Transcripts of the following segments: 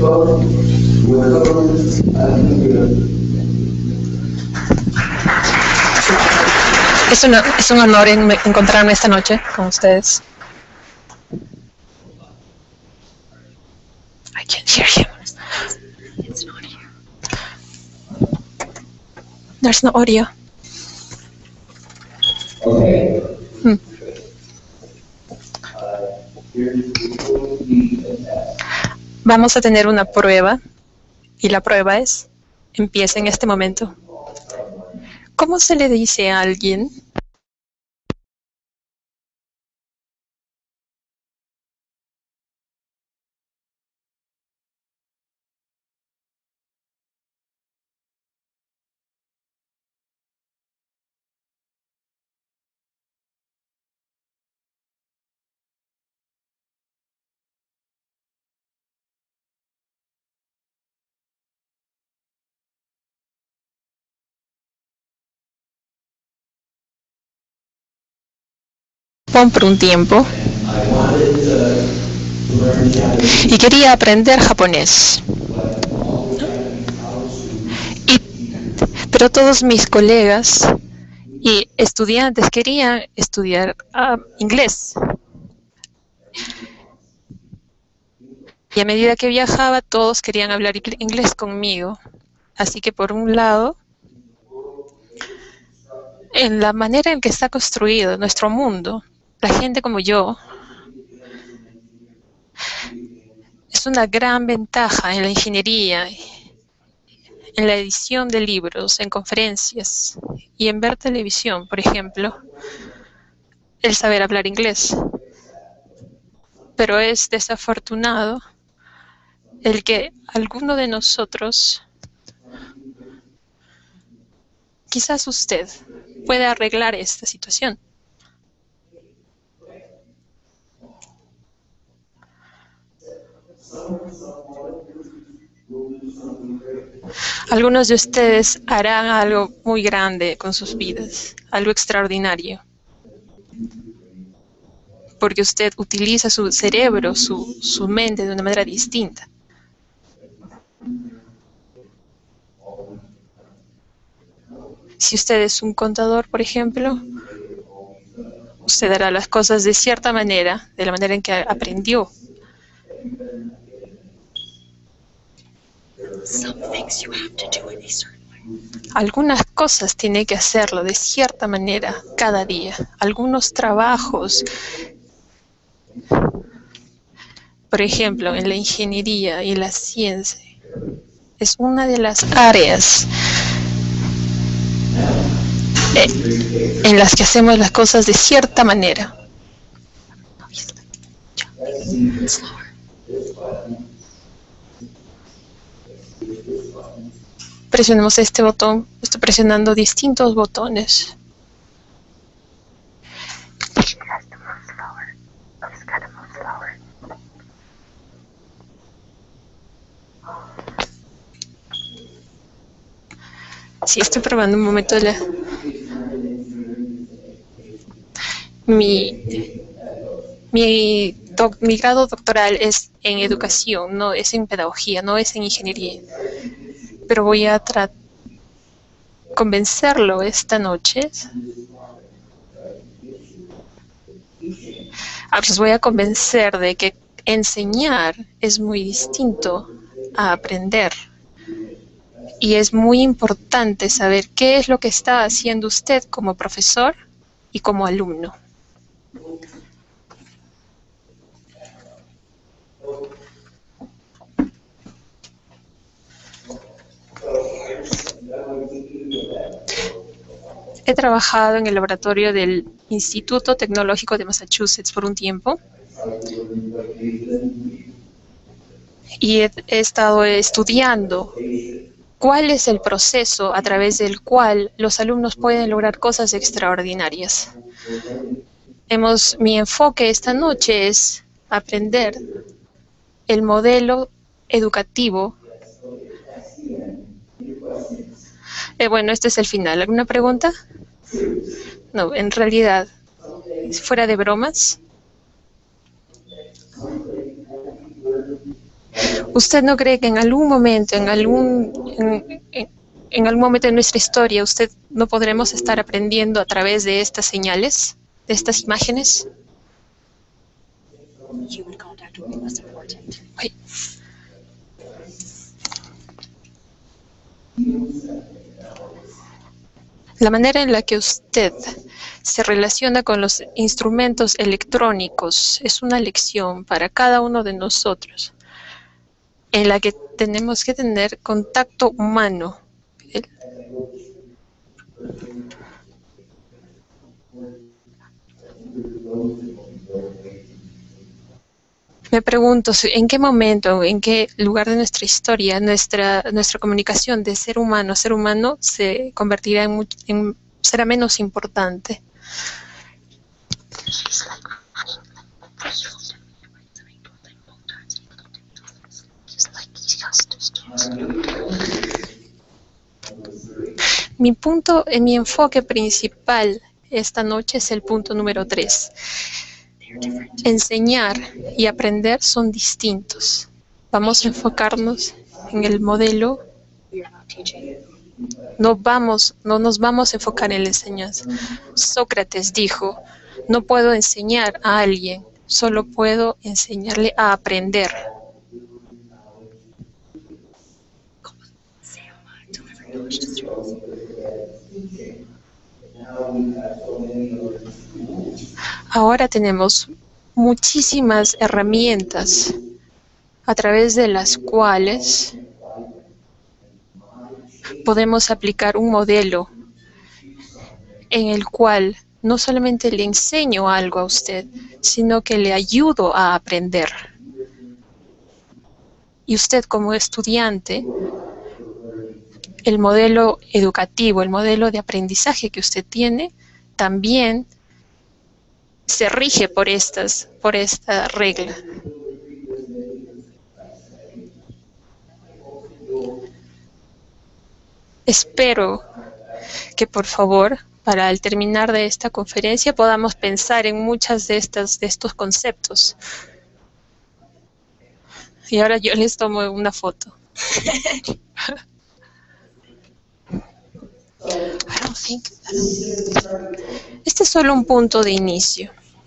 Es un honor encontrarme esta noche con ustedes. I can't hear him. It's not here. There's no audio. Okay. Vamos a tener una prueba y la prueba empieza en este momento. ¿Cómo se le dice a alguien por un tiempo y quería aprender japonés? Pero todos mis colegas y estudiantes querían estudiar inglés. Y a medida que viajaba, todos querían hablar inglés conmigo. Así que por un lado, en la manera en que está construido nuestro mundo, la gente como yo, es una gran ventaja en la ingeniería, en la edición de libros, en conferencias y en ver televisión, por ejemplo, el saber hablar inglés. Pero es desafortunado el que alguno de nosotros, quizás usted, pueda arreglar esta situación. Algunos de ustedes harán algo muy grande con sus vidas, algo extraordinario, porque usted utiliza su cerebro, su mente de una manera distinta. Si usted es un contador, por ejemplo, usted hará las cosas de cierta manera, de la manera en que aprendió. Algunas cosas tiene que hacerlo de cierta manera cada día. Algunos trabajos, por ejemplo, en la ingeniería y la ciencia, es una de las áreas en las que hacemos las cosas de cierta manera. Presionemos este botón. Estoy presionando distintos botones. Sí, estoy probando un momento mi grado doctoral es en educación, no es en pedagogía, no es en ingeniería. Pero voy a convencerlo esta noche. Los voy a convencer de que enseñar es muy distinto a aprender. Y es muy importante saber qué es lo que está haciendo usted como profesor y como alumno. He trabajado en el laboratorio del Instituto Tecnológico de Massachusetts por un tiempo y he estado estudiando cuál es el proceso a través del cual los alumnos pueden lograr cosas extraordinarias. Mi enfoque esta noche es aprender el modelo educativo. Bueno, este es el final. ¿Alguna pregunta? No, en realidad, fuera de bromas, ¿Usted no cree que en algún momento, en algún momento de nuestra historia, usted no podremos estar aprendiendo a través de estas señales, de estas imágenes? Ay. La manera en la que usted se relaciona con los instrumentos electrónicos es una lección para cada uno de nosotros, en la que tenemos que tener contacto humano. Me pregunto, ¿en qué momento, en qué lugar de nuestra historia, nuestra comunicación de ser humano a ser humano se convertirá será menos importante? Mi enfoque principal esta noche es el punto número 3. Enseñar y aprender son distintos. Vamos a enfocarnos en el modelo. No nos vamos a enfocar en la enseñanza. Sócrates dijo, no puedo enseñar a alguien, solo puedo enseñarle a aprender. Ahora tenemos muchísimas herramientas a través de las cuales podemos aplicar un modelo en el cual no solamente le enseño algo a usted, sino que le ayudo a aprender. Y usted como estudiante, el modelo educativo, el modelo de aprendizaje que usted tiene, también se rige por esta regla. Espero que por favor, para al terminar de esta conferencia, podamos pensar en muchas de estos conceptos. Y ahora yo les tomo una foto. Este es solo un punto de inicio.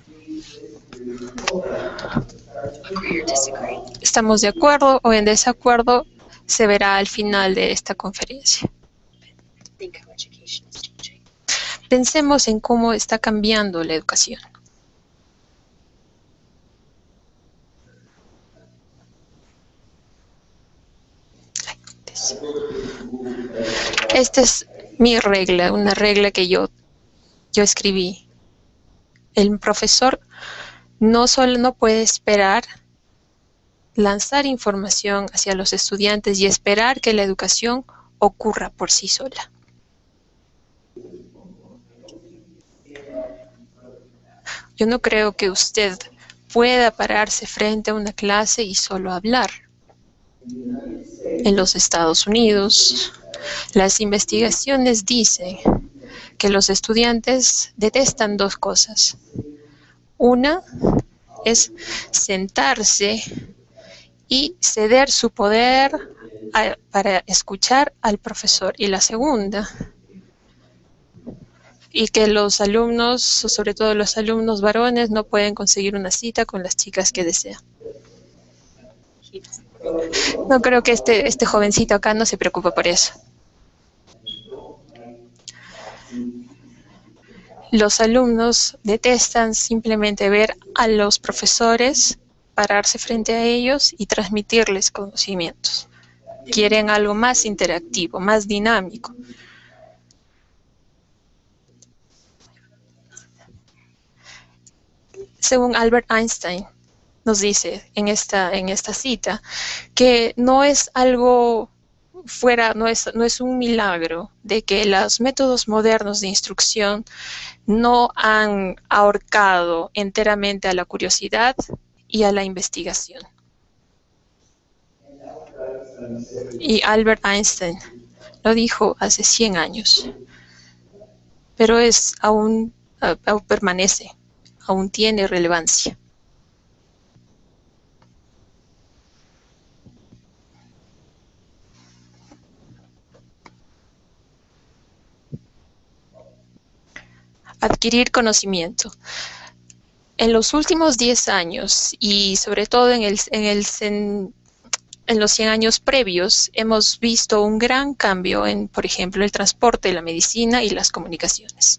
¿Estamos de acuerdo o en desacuerdo? Se verá al final de esta conferencia. Pensemos en cómo está cambiando la educación. Esta es mi regla, una regla que yo escribí. El profesor no puede esperar lanzar información hacia los estudiantes y esperar que la educación ocurra por sí sola. Yo no creo que usted pueda pararse frente a una clase y solo hablar. En los Estados Unidos, las investigaciones dicen que los estudiantes detestan dos cosas. Una es sentarse y ceder su poder para escuchar al profesor. Y la segunda, y que los alumnos, sobre todo los alumnos varones, no pueden conseguir una cita con las chicas que desean. No creo que este jovencito acá no se preocupe por eso. Los alumnos detestan simplemente ver a los profesores pararse frente a ellos y transmitirles conocimientos. Quieren algo más interactivo, más dinámico. Según Albert Einstein, nos dice en esta cita que no es algo fuera, no es un milagro de que los métodos modernos de instrucción no han ahorcado enteramente a la curiosidad y a la investigación. Y Albert Einstein lo dijo hace 100 años, pero aún permanece, aún tiene relevancia. Adquirir conocimiento. En los últimos 10 años y sobre todo en los 100 años previos, hemos visto un gran cambio en, por ejemplo, el transporte, la medicina y las comunicaciones.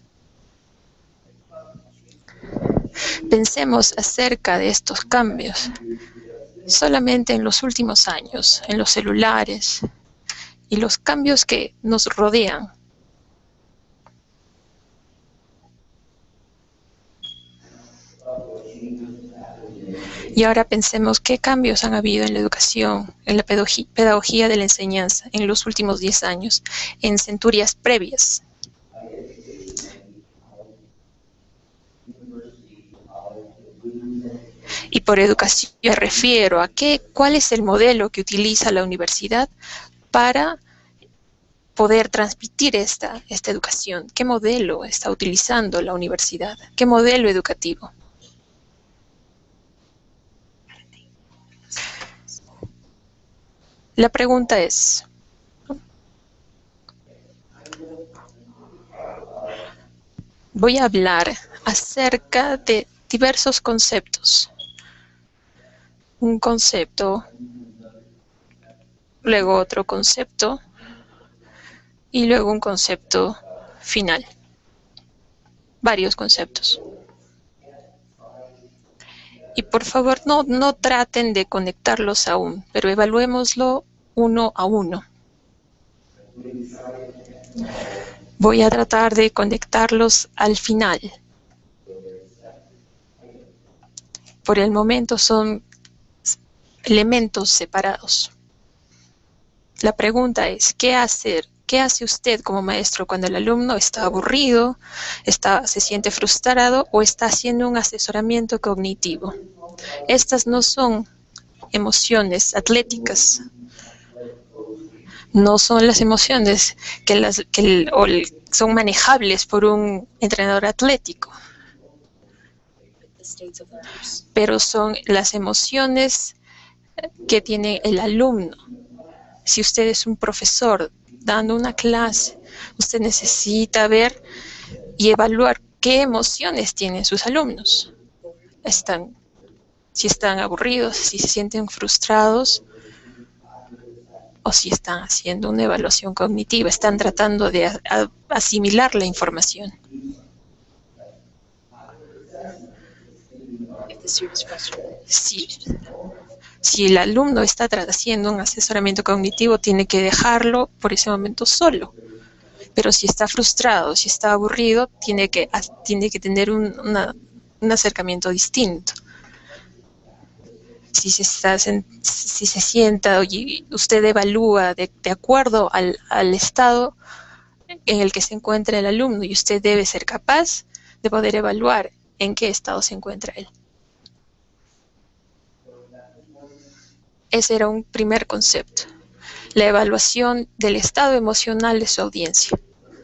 Pensemos acerca de estos cambios solamente en los últimos años, en los celulares y los cambios que nos rodean. Y ahora pensemos qué cambios han habido en la educación, en la pedagogía de la enseñanza en los últimos 10 años, en centurias previas. Y por educación me refiero a cuál es el modelo que utiliza la universidad para poder transmitir esta educación. ¿Qué modelo está utilizando la universidad? ¿Qué modelo educativo? La pregunta es, voy a hablar acerca de diversos conceptos. Un concepto, luego otro concepto y luego un concepto final. Varios conceptos. Y por favor, no traten de conectarlos aún, pero evaluémoslo uno a uno. Voy a tratar de conectarlos al final. Por el momento son elementos separados. La pregunta es, ¿qué hacer? ¿Qué hace usted como maestro cuando el alumno está aburrido, se siente frustrado o está haciendo un asesoramiento cognitivo? Estas no son emociones atléticas. No son las emociones que son manejables por un entrenador atlético. Pero son las emociones que tiene el alumno. Si usted es un profesor dando una clase, usted necesita ver y evaluar qué emociones tienen sus alumnos. Si están aburridos, si se sienten frustrados, o si están haciendo una evaluación cognitiva, están tratando de asimilar la información. Si el alumno está haciendo un asesoramiento cognitivo, tiene que dejarlo por ese momento solo. Pero si está frustrado, si está aburrido, tiene que tener un acercamiento distinto. Si se sienta y usted evalúa de acuerdo al estado en el que se encuentra el alumno, y usted debe ser capaz de poder evaluar en qué estado se encuentra él. Ese era un primer concepto, la evaluación del estado emocional de su audiencia.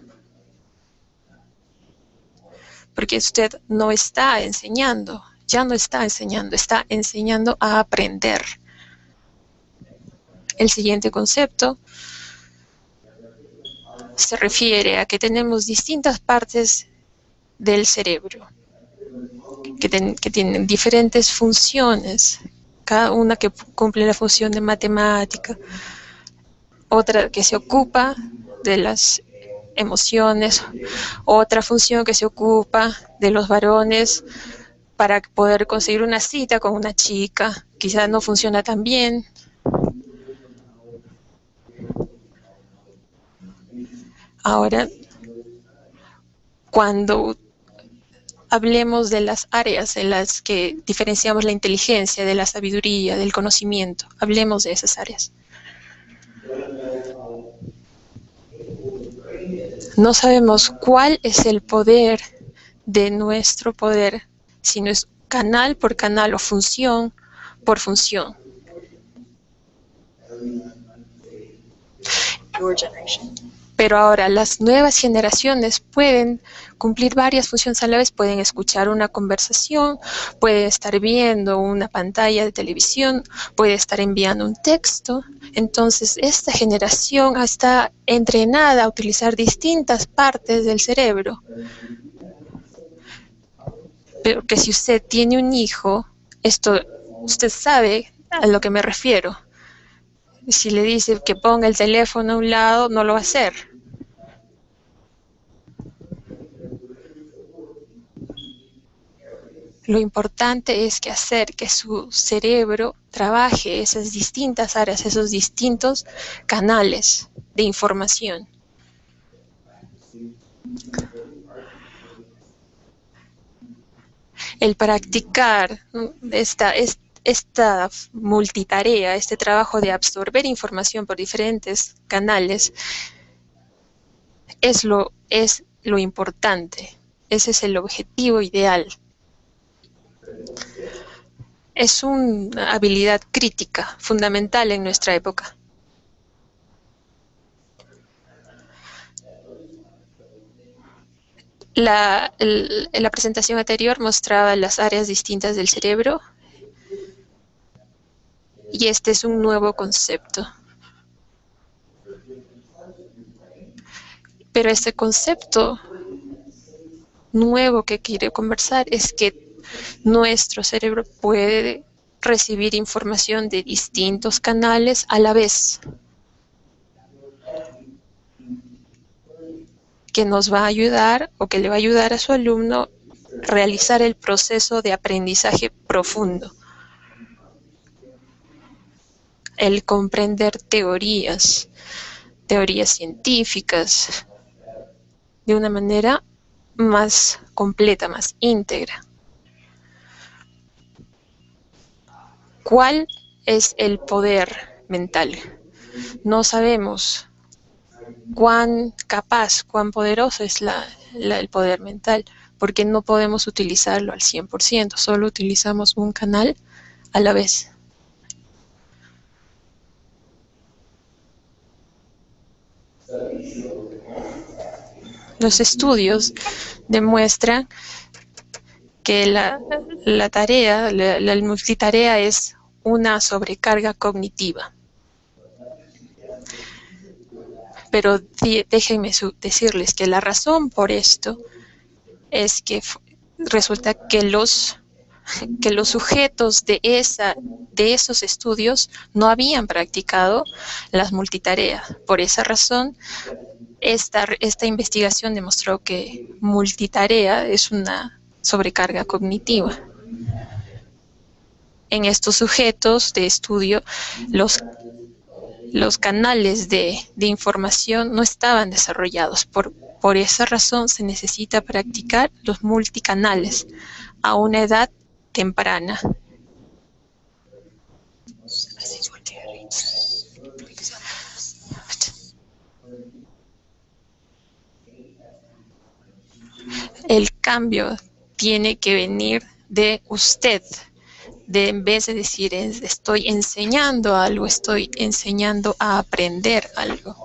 Porque usted no está enseñando, ya no está enseñando a aprender. El siguiente concepto se refiere a que tenemos distintas partes del cerebro que tienen diferentes funciones, cada una que cumple la función de matemática, otra que se ocupa de las emociones, otra función que se ocupa de los varones para poder conseguir una cita con una chica, quizás no funciona tan bien. Ahora, cuando hablemos de las áreas en las que diferenciamos la inteligencia de la sabiduría, del conocimiento, hablemos de esas áreas. No sabemos cuál es el poder de nuestro poder, si no es canal por canal o función por función. Pero ahora las nuevas generaciones pueden cumplir varias funciones a la vez, pueden escuchar una conversación, pueden estar viendo una pantalla de televisión, pueden estar enviando un texto. Entonces, esta generación está entrenada a utilizar distintas partes del cerebro. Pero que si usted tiene un hijo, esto usted sabe a lo que me refiero. Si le dice que ponga el teléfono a un lado, no lo va a hacer. Lo importante es que hacer que su cerebro trabaje esas distintas áreas, esos distintos canales de información. El practicar esta multitarea, este trabajo de absorber información por diferentes canales, es lo importante. Ese es el objetivo ideal. Es una habilidad crítica, fundamental en nuestra época. La presentación anterior mostraba las áreas distintas del cerebro y este es un nuevo concepto. Pero este concepto nuevo que quiero conversar es que nuestro cerebro puede recibir información de distintos canales a la vez, que nos va a ayudar o que le va a ayudar a su alumno a realizar el proceso de aprendizaje profundo. El comprender teorías científicas, de una manera más completa, más íntegra. ¿Cuál es el poder mental? No sabemos cuán capaz, cuán poderoso es el poder mental, porque no podemos utilizarlo al 100%, solo utilizamos un canal a la vez. Los estudios demuestran que la multitarea es una sobrecarga cognitiva. Pero déjenme decirles que la razón por esto es que resulta que los sujetos de esos estudios no habían practicado las multitareas. Por esa razón, esta investigación demostró que multitarea es una sobrecarga cognitiva. En estos sujetos de estudio, los canales de información no estaban desarrollados. Por esa razón se necesita practicar los multicanales a una edad temprana. El cambio tiene que venir de usted. En vez de decir estoy enseñando algo, estoy enseñando a aprender algo.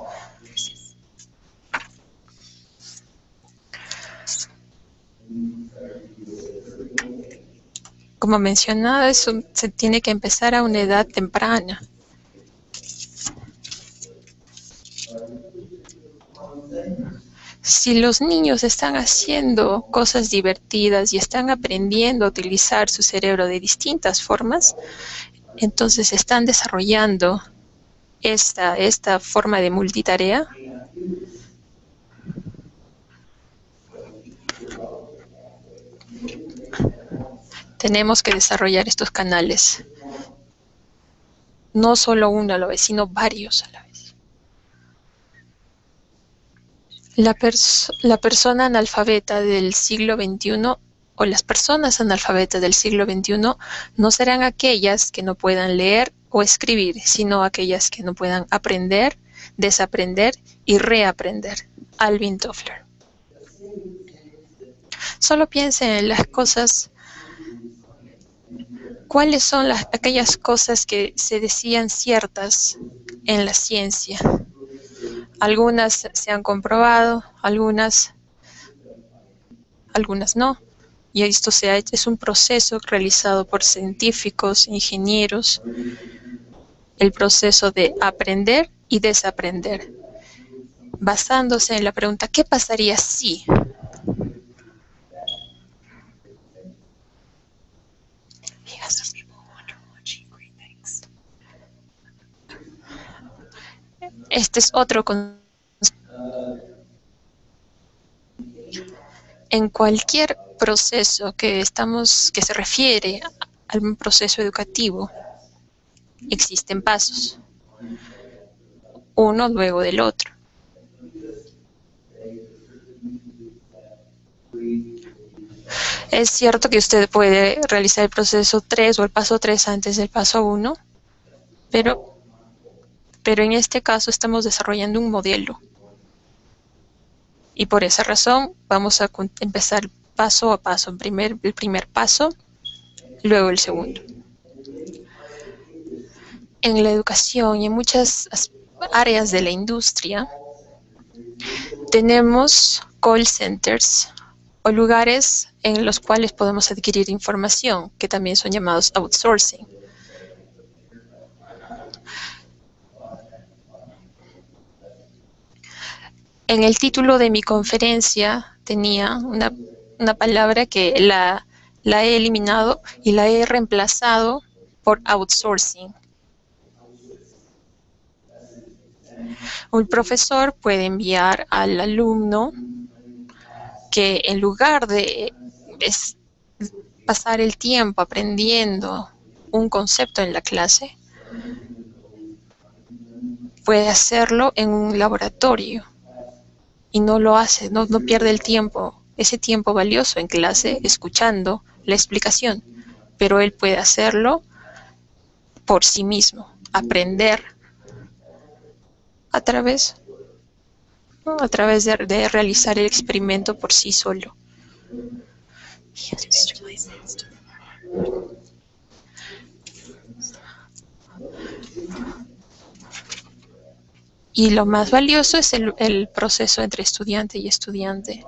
Como mencionaba, eso se tiene que empezar a una edad temprana. Si los niños están haciendo cosas divertidas y están aprendiendo a utilizar su cerebro de distintas formas, entonces están desarrollando esta forma de multitarea. Tenemos que desarrollar estos canales. No solo uno a la vez, sino varios a la vez. La persona analfabeta del siglo XXI o las personas analfabetas del siglo XXI no serán aquellas que no puedan leer o escribir, sino aquellas que no puedan aprender, desaprender y reaprender. Alvin Toffler. Solo piensen en las cosas. ¿Cuáles son aquellas cosas que se decían ciertas en la ciencia? Algunas se han comprobado, algunas no. Y esto es un proceso realizado por científicos, ingenieros, el proceso de aprender y desaprender, basándose en la pregunta, ¿qué pasaría si? Este es otro concepto. En cualquier proceso que se refiere a un proceso educativo, existen pasos, uno luego del otro. Es cierto que usted puede realizar el proceso 3 o el paso 3 antes del paso 1, pero en este caso estamos desarrollando un modelo. Y por esa razón vamos a empezar paso a paso. El primer paso, luego el segundo. En la educación y en muchas áreas de la industria tenemos call centers o lugares en los cuales podemos adquirir información, que también son llamados outsourcing. En el título de mi conferencia tenía una palabra que la he eliminado y la he reemplazado por outsourcing. Un profesor puede enviar al alumno que en lugar de pasar el tiempo aprendiendo un concepto en la clase, puede hacerlo en un laboratorio y no lo hace, no pierde el tiempo, ese tiempo valioso en clase escuchando la explicación, pero él puede hacerlo por sí mismo, aprender a través de realizar el experimento por sí solo. Y lo más valioso es el proceso entre estudiante y estudiante.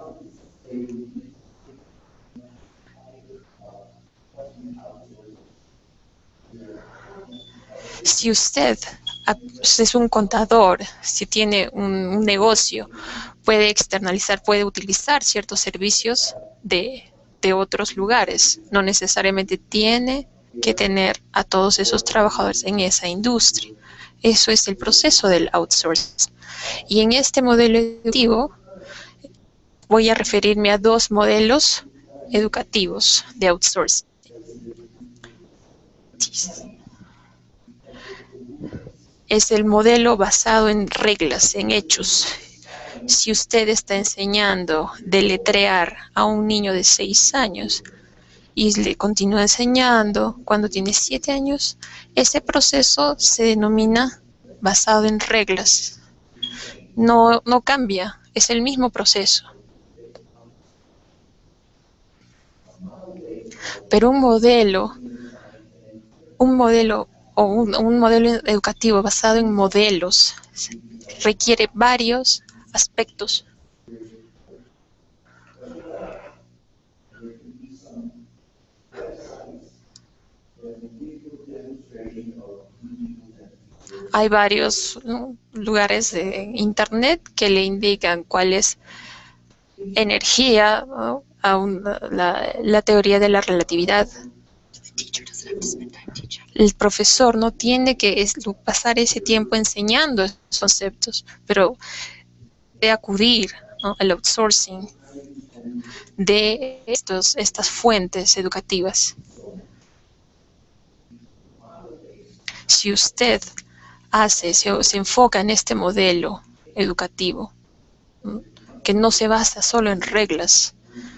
Si usted es un contador, si tiene un negocio, puede externalizar, puede utilizar ciertos servicios de otros lugares. No necesariamente tiene que tener a todos esos trabajadores en esa industria. Eso es el proceso del outsourcing. Y en este modelo educativo voy a referirme a dos modelos educativos de outsourcing. Es el modelo basado en reglas, en hechos. Si usted está enseñando a deletrear a un niño de 6 años y le continúa enseñando cuando tiene 7 años, ese proceso se denomina basado en reglas. No cambia, es el mismo proceso. Pero un modelo educativo basado en modelos requiere varios aspectos. Hay varios lugares de internet que le indican cuál es energía, ¿no? La teoría de la relatividad. El profesor no tiene que pasar ese tiempo enseñando esos conceptos, pero de acudir, ¿no?, al outsourcing de estas fuentes educativas. Si usted se enfoca en este modelo educativo, ¿no?, que no se basa solo en reglas,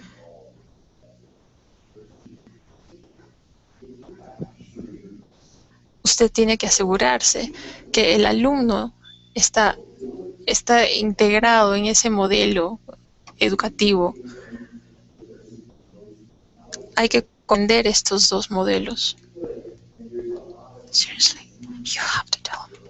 usted tiene que asegurarse que el alumno está integrado en ese modelo educativo. Hay que comprender estos dos modelos. Seriously, you have to tell them.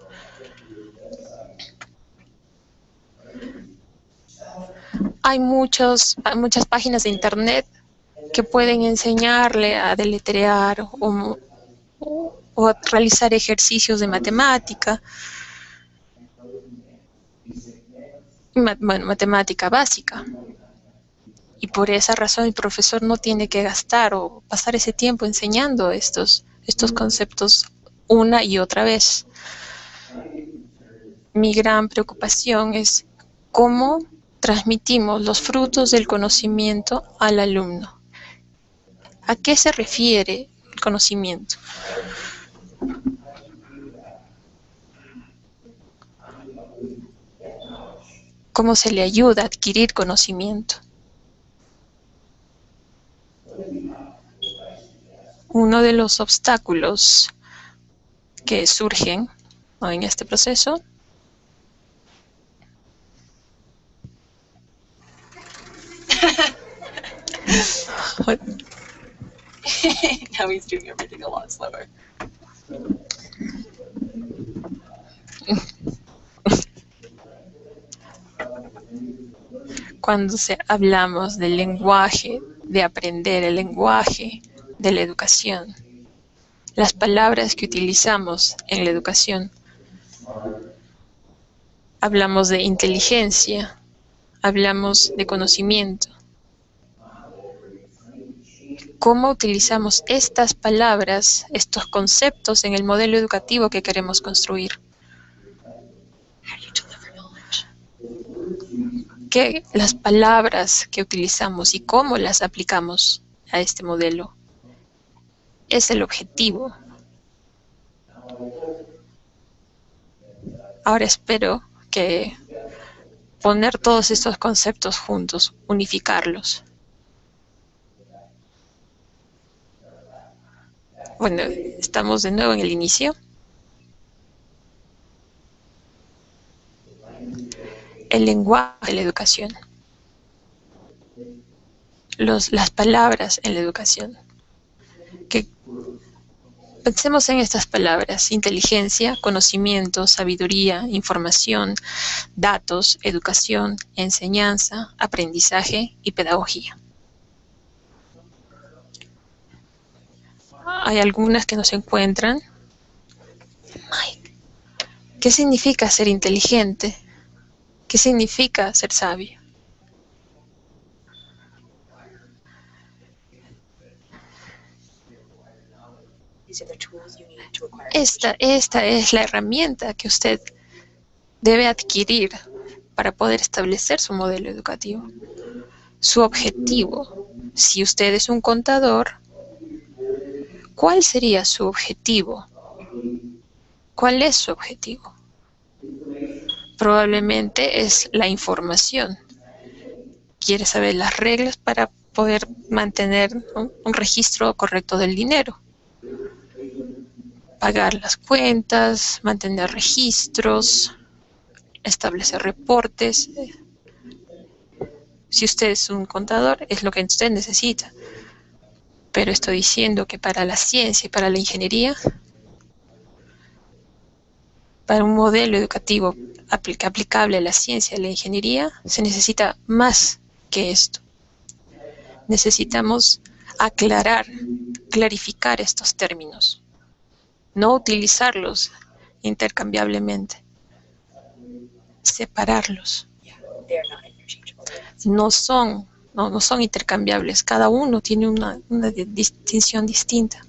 Hay muchas páginas de internet que pueden enseñarle a deletrear o a realizar ejercicios de matemática, matemática básica. Y por esa razón el profesor no tiene que gastar o pasar ese tiempo enseñando estos conceptos una y otra vez. Mi gran preocupación es cómo transmitimos los frutos del conocimiento al alumno. ¿A qué se refiere el conocimiento? ¿Cómo se le ayuda a adquirir conocimiento? Uno de los obstáculos que surgen, ¿no?, en este proceso Now he's doing everything a lot slower. cuando hablamos del lenguaje, de aprender el lenguaje de la educación, las palabras que utilizamos en la educación. Hablamos de inteligencia, hablamos de conocimiento. ¿Cómo utilizamos estas palabras, estos conceptos en el modelo educativo que queremos construir? ¿Qué las palabras que utilizamos y cómo las aplicamos a este modelo es el objetivo? Ahora espero que poner todos estos conceptos juntos, unificarlos. Bueno, estamos de nuevo en el inicio. El lenguaje de la educación. Las palabras en la educación. Pensemos en estas palabras: inteligencia, conocimiento, sabiduría, información, datos, educación, enseñanza, aprendizaje y pedagogía. Hay algunas que no se encuentran. ¿Qué significa ser inteligente? ¿Qué significa ser sabio? Esta es la herramienta que usted debe adquirir para poder establecer su modelo educativo. Su objetivo. Si usted es un contador, ¿cuál sería su objetivo? ¿Cuál es su objetivo? Probablemente es la información. Quiere saber las reglas para poder mantener un registro correcto del dinero. Pagar las cuentas, mantener registros, establecer reportes. Si usted es un contador, es lo que usted necesita. Pero estoy diciendo que para la ciencia y para la ingeniería, para un modelo educativo aplicable a la ciencia y a la ingeniería, se necesita más que esto. Necesitamos clarificar estos términos, no utilizarlos intercambiablemente, separarlos. No son intercambiables, cada uno tiene una distinción distinta.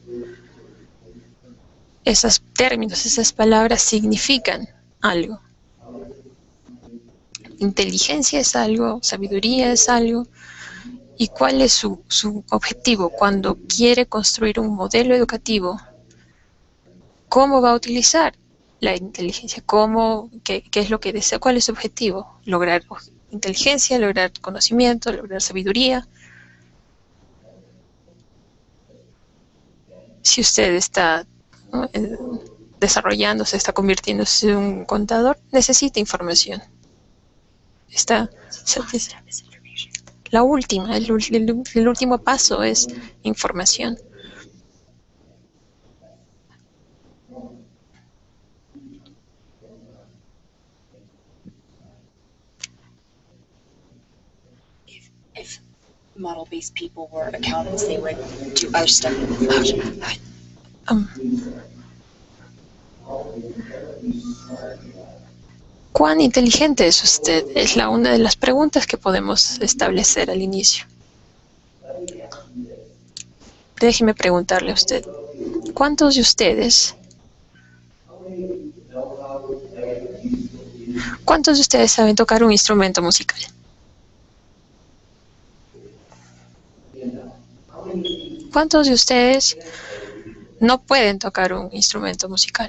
Esos términos, esas palabras significan algo. Inteligencia es algo, sabiduría es algo. ¿Y cuál es su objetivo cuando quiere construir un modelo educativo? ¿Cómo va a utilizar la inteligencia? ¿Qué es lo que desea? ¿Cuál es su objetivo? Lograr inteligencia, lograr conocimiento, lograr sabiduría. Si usted está desarrollándose, está convirtiéndose en un contador, necesita información. La última, el último paso es información. If model-based people were accountants, they would do other stuff. ¿Cuán inteligente es usted? Es una de las preguntas que podemos establecer al inicio. Déjeme preguntarle a usted, ¿cuántos de ustedes ¿Cuántos de ustedes saben tocar un instrumento musical? ¿Cuántos de ustedes no pueden tocar un instrumento musical?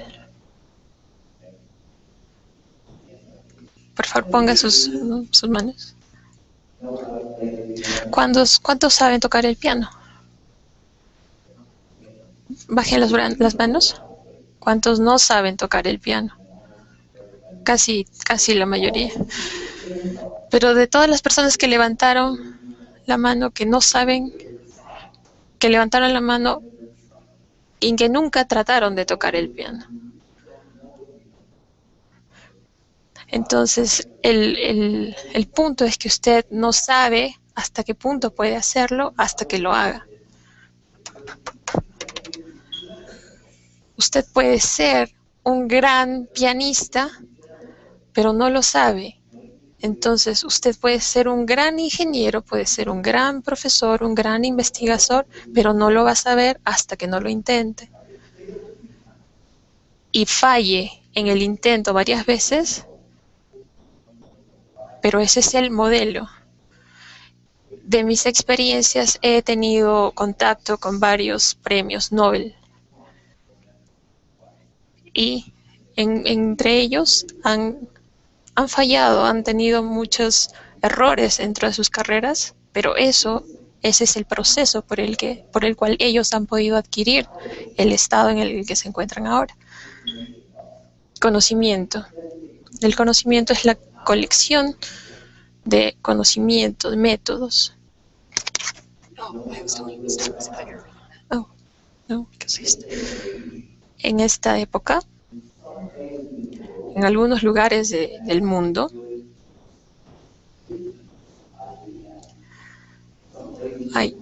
Por favor, ponga sus manos. ¿Cuántos saben tocar el piano? Bajen las manos. ¿Cuántos no saben tocar el piano? Casi la mayoría. Pero de todas las personas que levantaron la mano, que no saben, que levantaron la mano y que nunca trataron de tocar el piano. Entonces, el punto es que usted no sabe hasta qué punto puede hacerlo hasta que lo haga. Usted puede ser un gran pianista, pero no lo sabe. Entonces, usted puede ser un gran ingeniero, puede ser un gran profesor, un gran investigador, pero no lo va a saber hasta que no lo intente. Y falle en el intento varias veces, pero ese es el modelo. De mis experiencias he tenido contacto con varios premios Nobel. Y entre ellos han fallado, han tenido muchos errores dentro de sus carreras, pero ese es el proceso por el cual ellos han podido adquirir el estado en el que se encuentran ahora. Conocimiento. El conocimiento es la colección de conocimiento, de métodos. En esta época, en algunos lugares del mundo, hay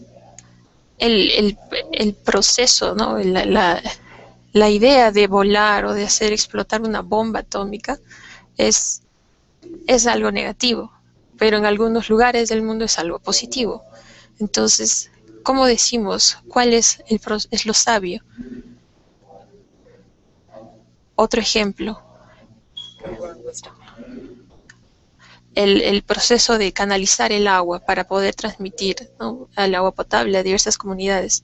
el proceso, ¿no? La idea de volar o de hacer explotar una bomba atómica es algo negativo, pero en algunos lugares del mundo es algo positivo. Entonces, ¿cómo decimos cuál es lo sabio? Otro ejemplo, el proceso de canalizar el agua para poder transmitir, ¿no?, el agua potable a diversas comunidades.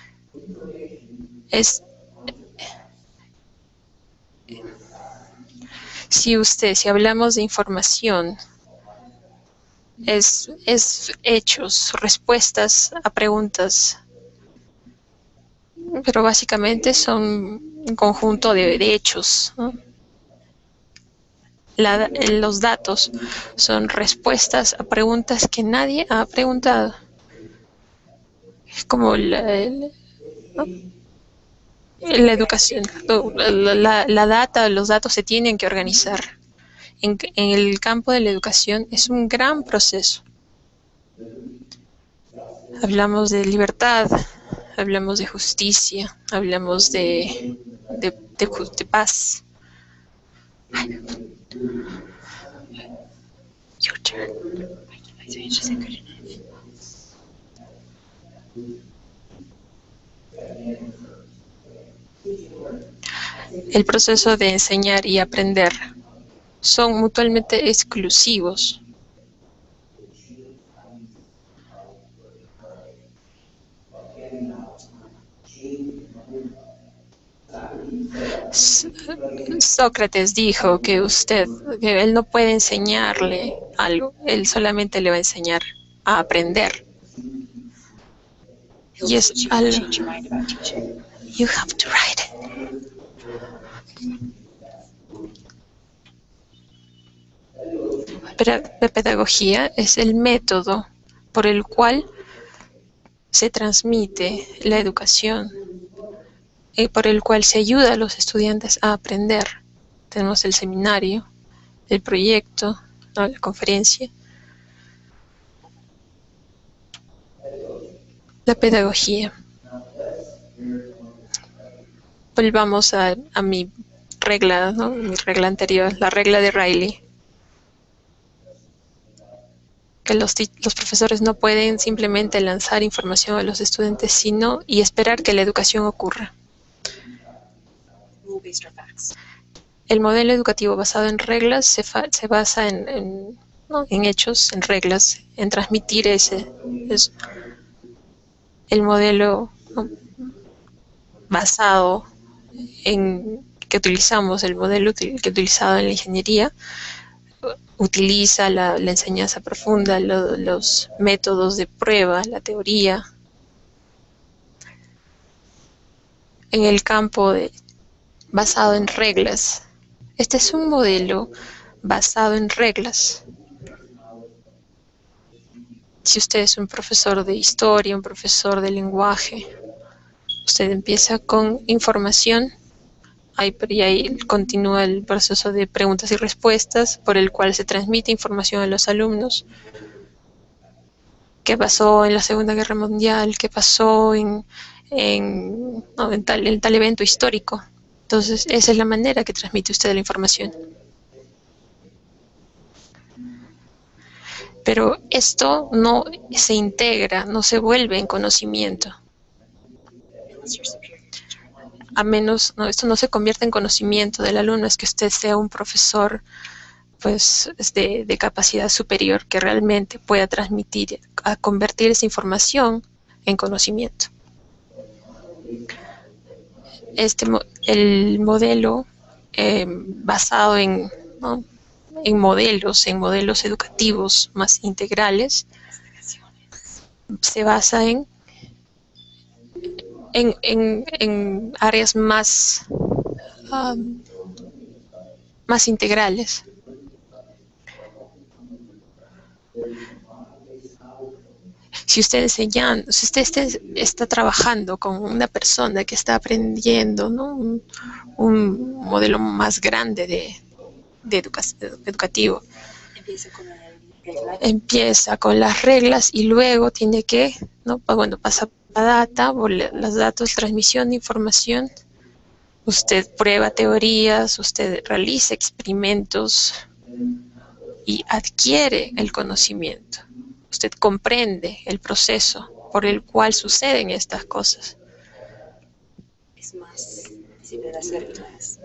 Si hablamos de información, es hechos, respuestas a preguntas, pero básicamente son un conjunto de hechos, ¿no? Los datos son respuestas a preguntas que nadie ha preguntado. Es como la educación, los datos se tienen que organizar. En el campo de la educación es un gran proceso. Hablamos de libertad, hablamos de justicia, hablamos de paz. Your turn. El proceso de enseñar y aprender son mutuamente exclusivos. Sócrates dijo que él no puede enseñarle algo, él solamente le va a enseñar a aprender. Y es algo. You have to write it. La pedagogía es el método por el cual se transmite la educación y por el cual se ayuda a los estudiantes a aprender. Tenemos el seminario, el proyecto, ¿no?, la conferencia. La pedagogía. Volvamos a mi regla, ¿no?, mi regla anterior, la regla de Riley. Que los profesores no pueden simplemente lanzar información a los estudiantes, y esperar que la educación ocurra. El modelo educativo basado en reglas se basa ¿no? en hechos, en reglas, en transmitir es el modelo, ¿no? basado en que utilizamos, el modelo que utilizado en la ingeniería, utiliza la enseñanza profunda, los métodos de prueba, la teoría. En el campo basado en reglas. Este es un modelo basado en reglas. Si usted es un profesor de historia, un profesor de lenguaje, usted empieza con información y ahí continúa el proceso de preguntas y respuestas por el cual se transmite información a los alumnos. ¿Qué pasó en la Segunda Guerra Mundial? ¿Qué pasó en tal evento histórico? Entonces, esa es la manera que transmite usted la información. Pero esto no se integra, no se vuelve en conocimiento. A menos, no, esto no se convierte en conocimiento del alumno, es que usted sea un profesor pues de capacidad superior que realmente pueda transmitir, a convertir esa información en conocimiento. El modelo basado ¿no? en modelos educativos más integrales, se basa en áreas más integrales. Si usted está trabajando con una persona que está aprendiendo, ¿no? un modelo más grande de educativo, empieza con las reglas y luego tiene que, ¿no? Bueno, pasa la data, los datos, transmisión de información. Usted prueba teorías, usted realiza experimentos y adquiere el conocimiento. Usted comprende el proceso por el cual suceden estas cosas. Es más visible las reglas.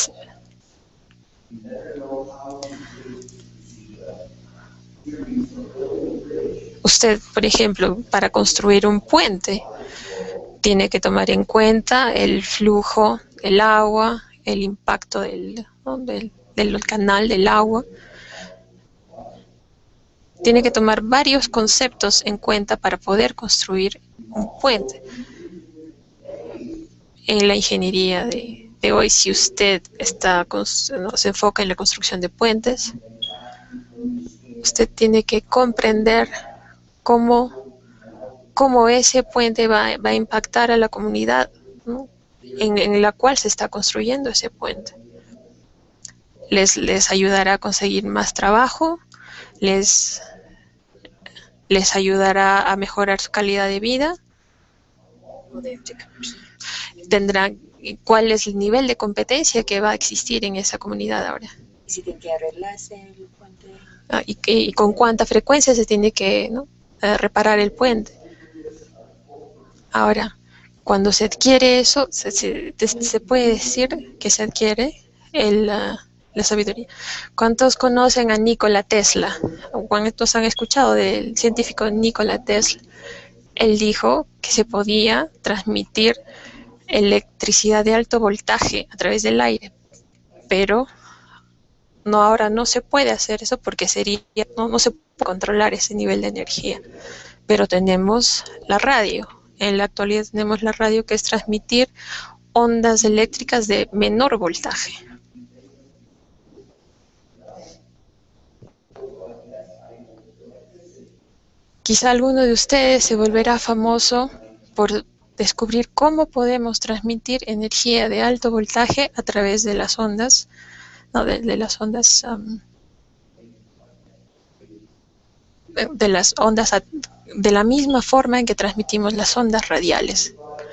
Usted, por ejemplo, para construir un puente, tiene que tomar en cuenta el flujo del agua, el impacto del canal del agua. Tiene que tomar varios conceptos en cuenta para poder construir un puente. En la ingeniería de hoy, si usted se enfoca en la construcción de puentes, usted tiene que comprender cómo ese puente va a impactar a la comunidad, ¿no? en la cual se está construyendo ese puente. Les ayudará a conseguir más trabajo, les ayudará a mejorar su calidad de vida. Tendrán cuál es el nivel de competencia que va a existir en esa comunidad ahora. ¿Y si tiene que arreglarse el puente? Y con cuánta frecuencia se tiene que, ¿no? reparar el puente. Ahora, cuando se adquiere eso, se puede decir que se adquiere la sabiduría. ¿Cuántos conocen a Nikola Tesla? ¿Cuántos han escuchado del científico Nikola Tesla? Él dijo que se podía transmitir electricidad de alto voltaje a través del aire, pero ahora no se puede hacer eso porque no se puede controlar ese nivel de energía. Pero tenemos la radio. En la actualidad tenemos la radio, que es transmitir ondas eléctricas de menor voltaje. Quizá alguno de ustedes se volverá famoso por descubrir cómo podemos transmitir energía de alto voltaje a través de las ondas, de la misma forma en que transmitimos las ondas radiales.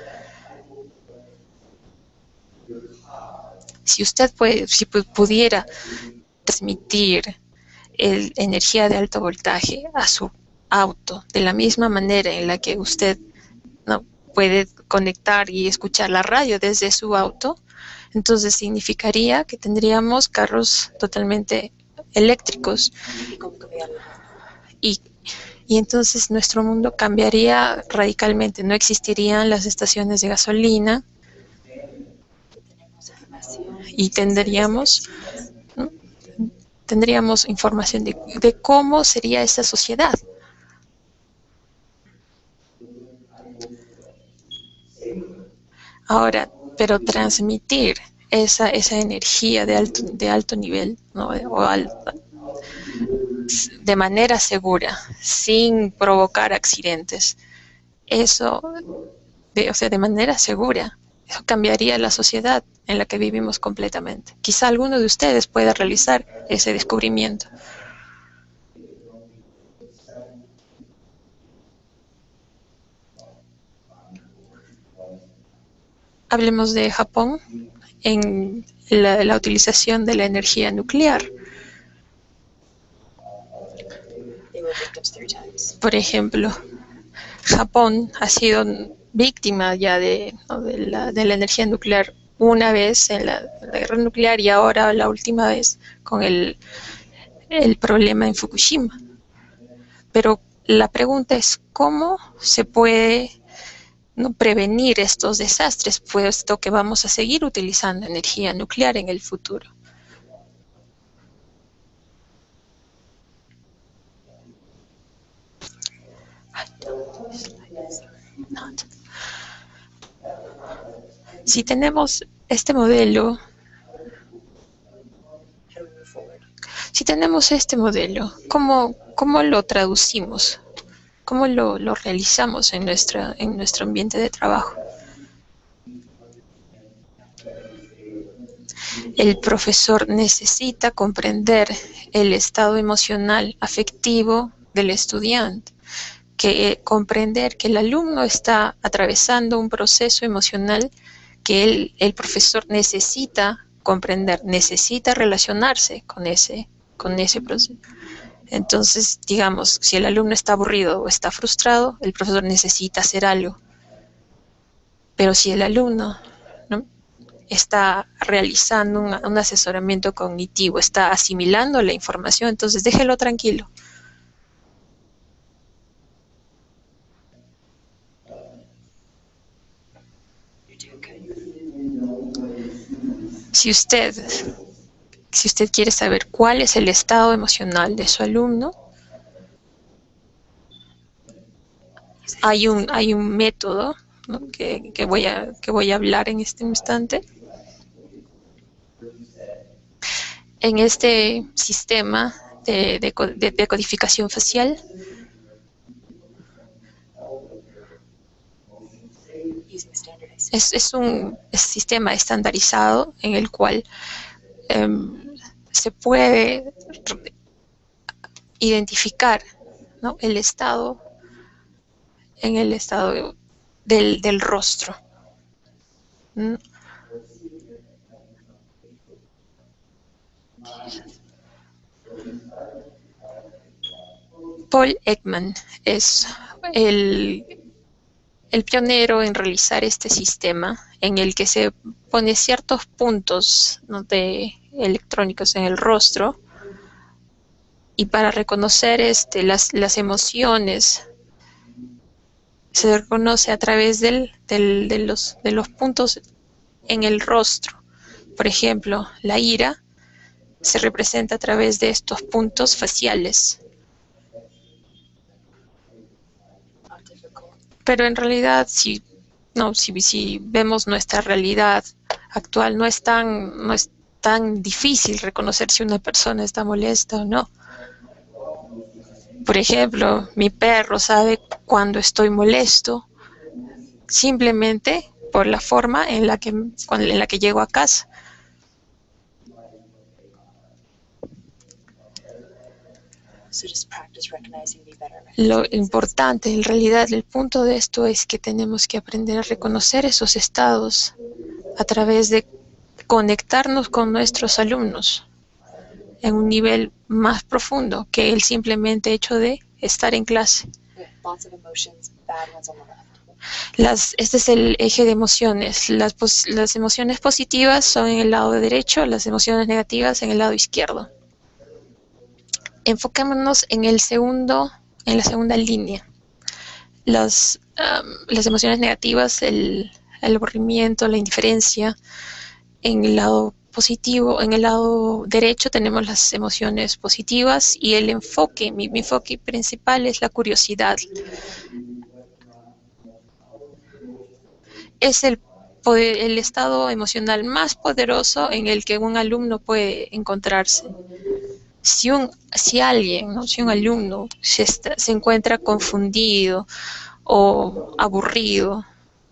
Si usted pudiera transmitir energía de alto voltaje a su auto de la misma manera en la que usted puede conectar y escuchar la radio desde su auto, Entonces significaría que tendríamos carros totalmente eléctricos y cómo cambiaría. y entonces nuestro mundo cambiaría radicalmente. No existirían las estaciones de gasolina Tenemos información. y ¿no? Tendríamos información de cómo sería esa sociedad. Ahora, pero transmitir esa energía de alto nivel, ¿no? De manera segura, sin provocar accidentes, eso, o sea, de manera segura, eso cambiaría la sociedad en la que vivimos completamente. Quizá alguno de ustedes pueda realizar ese descubrimiento. Hablemos de Japón en la utilización de la energía nuclear. They were victims 3 times. Por ejemplo, Japón ha sido víctima ya de la energía nuclear una vez en la guerra nuclear y ahora la última vez con el problema en Fukushima. Pero la pregunta es cómo se puede no prevenir estos desastres, puesto que vamos a seguir utilizando energía nuclear en el futuro. Si tenemos este modelo, ¿cómo lo traducimos? ¿Cómo lo realizamos en nuestro ambiente de trabajo? El profesor necesita comprender el estado emocional, afectivo del estudiante, comprender que el alumno está atravesando un proceso emocional que el profesor necesita comprender, necesita relacionarse con ese proceso. Entonces, digamos, si el alumno está aburrido o está frustrado, el profesor necesita hacer algo. Pero si el alumno, ¿no?, está realizando un asesoramiento cognitivo, está asimilando la información, entonces déjelo tranquilo. Si usted quiere saber cuál es el estado emocional de su alumno, hay un método, ¿no?, que voy a hablar en este instante. En este sistema de codificación facial, es un sistema estandarizado en el cual se puede identificar, ¿no?, el estado del rostro. Paul Ekman es el pionero en realizar este sistema en el que se pone ciertos puntos, ¿no?, electrónicos en el rostro, y para reconocer las emociones se reconoce a través de los puntos en el rostro. Por ejemplo, la ira se representa a través de estos puntos faciales. Pero en realidad, si vemos nuestra realidad actual, no es tan difícil reconocer si una persona está molesta o no. Por ejemplo, mi perro sabe cuando estoy molesto simplemente por la forma en la que llego a casa. Lo importante, en realidad, el punto de esto es que tenemos que aprender a reconocer esos estados a través de conectarnos con nuestros alumnos en un nivel más profundo que el simplemente hecho de estar en clase. Este es el eje de emociones. Las emociones positivas son en el lado derecho, las emociones negativas en el lado izquierdo. Enfocémonos en la segunda línea. Las emociones negativas, el aburrimiento, la indiferencia. En el lado positivo, en el lado derecho tenemos las emociones positivas y el enfoque, mi enfoque principal es la curiosidad. Es el estado emocional más poderoso en el que un alumno puede encontrarse. Si un alumno se encuentra confundido o aburrido,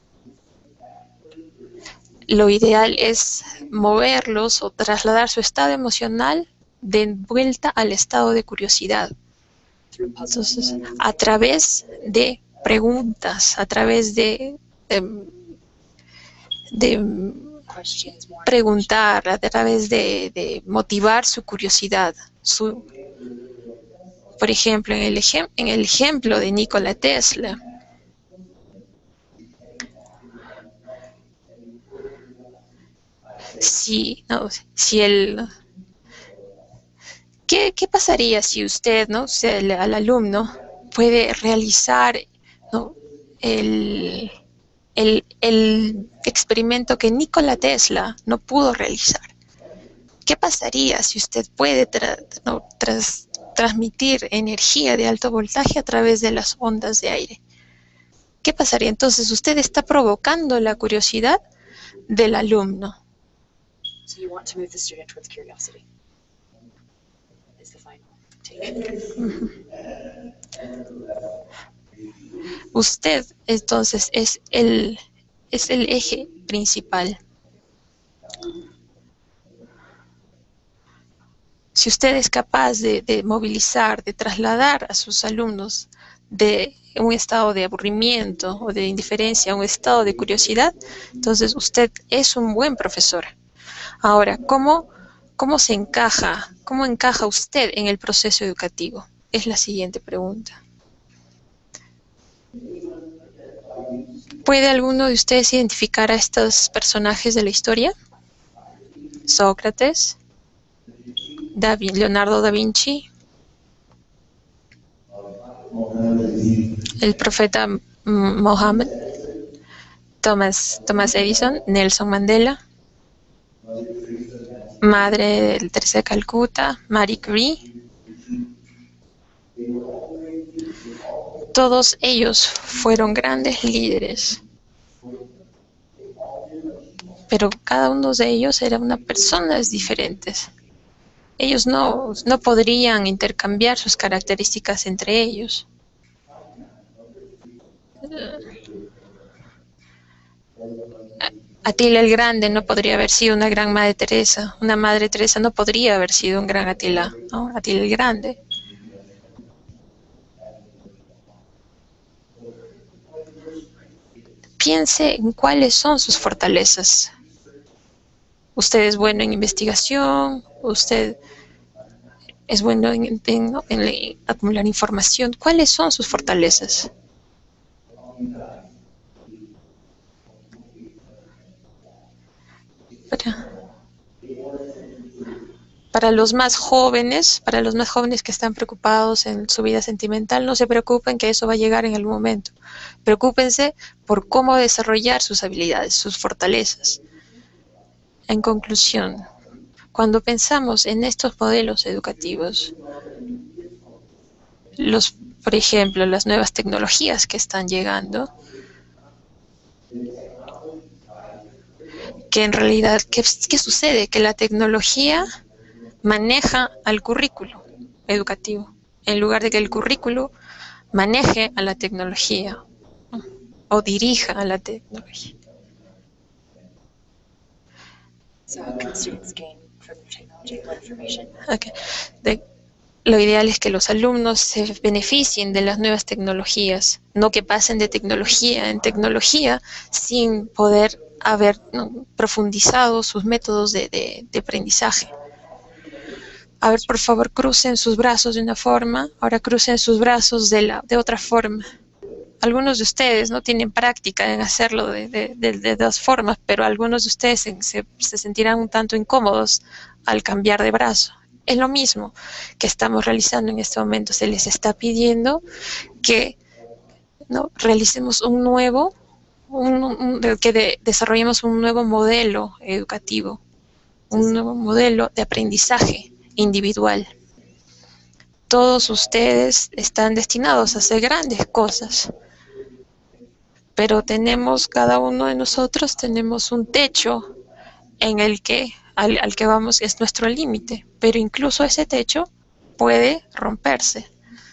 lo ideal es moverlos o trasladar su estado emocional de vuelta al estado de curiosidad. Entonces, a través de preguntas, a través de preguntar, a través de motivar su curiosidad. Por ejemplo, en el ejemplo de Nikola Tesla, ¿qué pasaría si usted, al alumno, puede realizar, el experimento que Nikola Tesla no pudo realizar? ¿Qué pasaría si usted puede transmitir energía de alto voltaje a través de las ondas de aire? ¿Qué pasaría? Entonces, usted está provocando la curiosidad del alumno. So you want to move the student towards curiosity. Is the final take. Usted, entonces, es el eje principal. Si usted es capaz de movilizar, de trasladar a sus alumnos de un estado de aburrimiento o de indiferencia a un estado de curiosidad, entonces usted es un buen profesor. Ahora, ¿cómo encaja usted en el proceso educativo? Es la siguiente pregunta. ¿Puede alguno de ustedes identificar a estos personajes de la historia? Sócrates, Leonardo da Vinci, el profeta Mohammed, Thomas Edison, Nelson Mandela, Madre Teresa de Calcuta, Marie Curie. Todos ellos fueron grandes líderes, pero cada uno de ellos era una persona diferentes. Ellos no podrían intercambiar sus características entre ellos. Atila el Grande no podría haber sido una gran Madre Teresa. Una Madre Teresa no podría haber sido un gran Atila, ¿no? Atila el Grande. Piense en cuáles son sus fortalezas. Usted es bueno en investigación, usted es bueno en acumular información. ¿Cuáles son sus fortalezas? Para los más jóvenes que están preocupados en su vida sentimental, no se preocupen que eso va a llegar en algún momento. Preocúpense por cómo desarrollar sus habilidades, sus fortalezas. En conclusión, cuando pensamos en estos modelos educativos, por ejemplo, las nuevas tecnologías que están llegando, que en realidad, ¿qué sucede? Que la tecnología maneja al currículo educativo, en lugar de que el currículo maneje a la tecnología o dirija a la tecnología. So how can students gain from the technology what information? Okay. Lo ideal es que los alumnos se beneficien de las nuevas tecnologías, no que pasen de tecnología en tecnología sin poder haber profundizado sus métodos de aprendizaje. A ver, por favor, crucen sus brazos de una forma, ahora crucen sus brazos de otra forma. algunos de ustedes no tienen práctica en hacerlo de dos formas, pero algunos de ustedes se sentirán un tanto incómodos al cambiar de brazo. Es lo mismo que estamos realizando en este momento. Se les está pidiendo que, ¿no?, realicemos desarrollemos un nuevo modelo educativo, un nuevo modelo de aprendizaje individual. Todos ustedes están destinados a hacer grandes cosas, pero cada uno de nosotros tenemos un techo en el que, al que vamos, es nuestro límite, pero incluso ese techo puede romperse.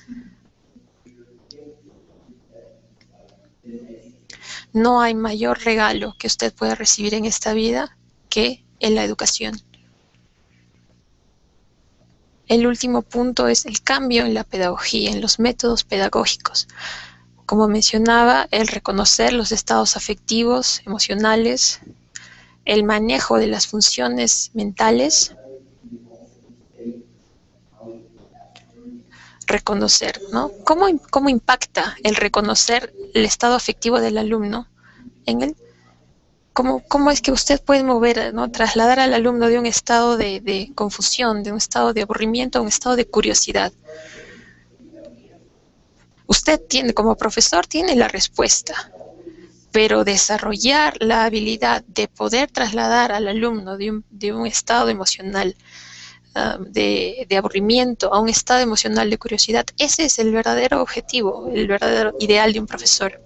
No hay mayor regalo que usted pueda recibir en esta vida que en la educación. El último punto es el cambio en la pedagogía, en los métodos pedagógicos. Como mencionaba, el reconocer los estados afectivos, emocionales, el manejo de las funciones mentales, reconocer, ¿no? ¿Cómo impacta el reconocer el estado afectivo del alumno en él? ¿Cómo es que usted puede mover, ¿no?, trasladar al alumno de un estado de confusión, de un estado de aburrimiento a un estado de curiosidad? Usted como profesor tiene la respuesta, pero desarrollar la habilidad de poder trasladar al alumno de un estado emocional de aburrimiento a un estado emocional de curiosidad, ese es el verdadero objetivo, el verdadero ideal de un profesor.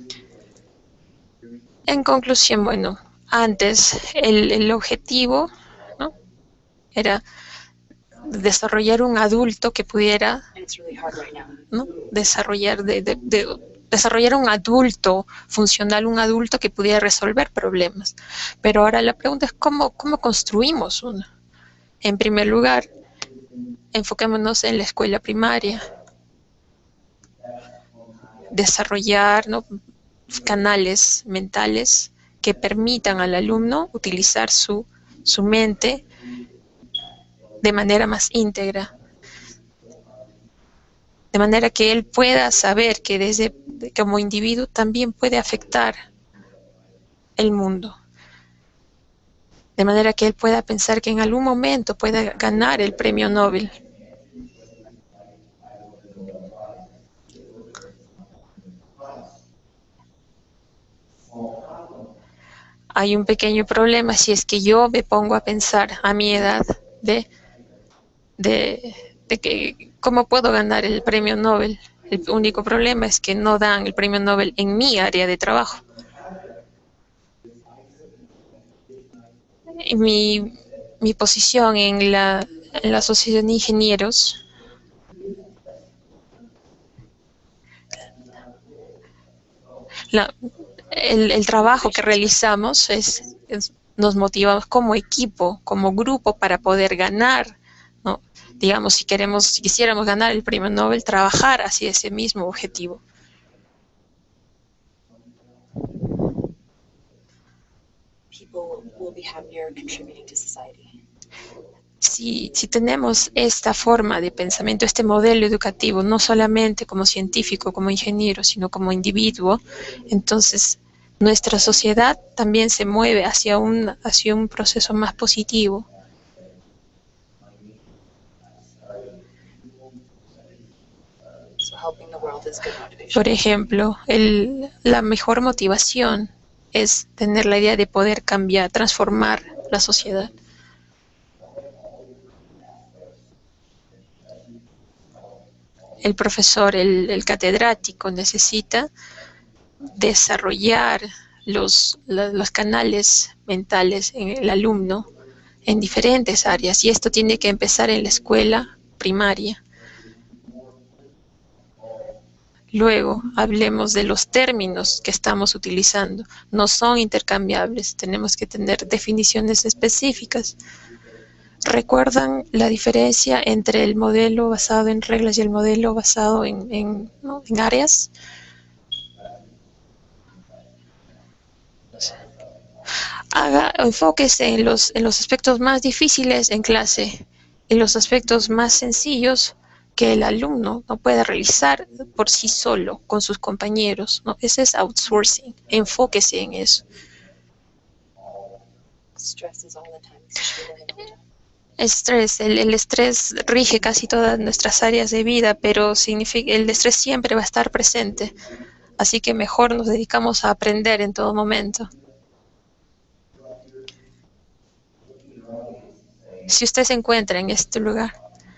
En conclusión, bueno, antes el objetivo, ¿no?, era desarrollar un adulto que pudiera, ¿no?, desarrollar un adulto funcional, un adulto que pudiera resolver problemas. Pero ahora la pregunta es ¿cómo construimos uno? En primer lugar, enfoquémonos en la escuela primaria. Desarrollar, ¿no?, canales mentales que permitan al alumno utilizar su mente de manera más íntegra, de manera que él pueda saber que como individuo también puede afectar el mundo, de manera que él pueda pensar que en algún momento pueda ganar el premio Nobel. Hay un pequeño problema si es que yo me pongo a pensar a mi edad de que cómo puedo ganar el premio Nobel. El único problema es que no dan el premio Nobel en mi área de trabajo. Mi posición en la Asociación de Ingenieros el trabajo que realizamos nos motivamos como equipo, como grupo para poder ganar, ¿no? Digamos, si quisiéramos ganar el premio Nobel, trabajar hacia ese mismo objetivo. Si tenemos esta forma de pensamiento, este modelo educativo, no solamente como científico, como ingeniero, sino como individuo, entonces nuestra sociedad también se mueve hacia un proceso más positivo. Por ejemplo, la mejor motivación es tener la idea de poder cambiar, transformar la sociedad. El profesor, el catedrático necesita desarrollar los canales mentales en el alumno en diferentes áreas, y esto tiene que empezar en la escuela primaria. Luego, hablemos de los términos que estamos utilizando. No son intercambiables, tenemos que tener definiciones específicas. ¿Recuerdan la diferencia entre el modelo basado en reglas y el modelo basado en áreas? Enfóquese en los aspectos más difíciles en clase. En los aspectos más sencillos, que el alumno no puede realizar por sí solo con sus compañeros, ¿no? Ese es outsourcing. Enfóquese en eso. El estrés rige casi todas nuestras áreas de vida, pero el estrés siempre va a estar presente. Así que mejor nos dedicamos a aprender en todo momento. Si usted se encuentra en este lugar,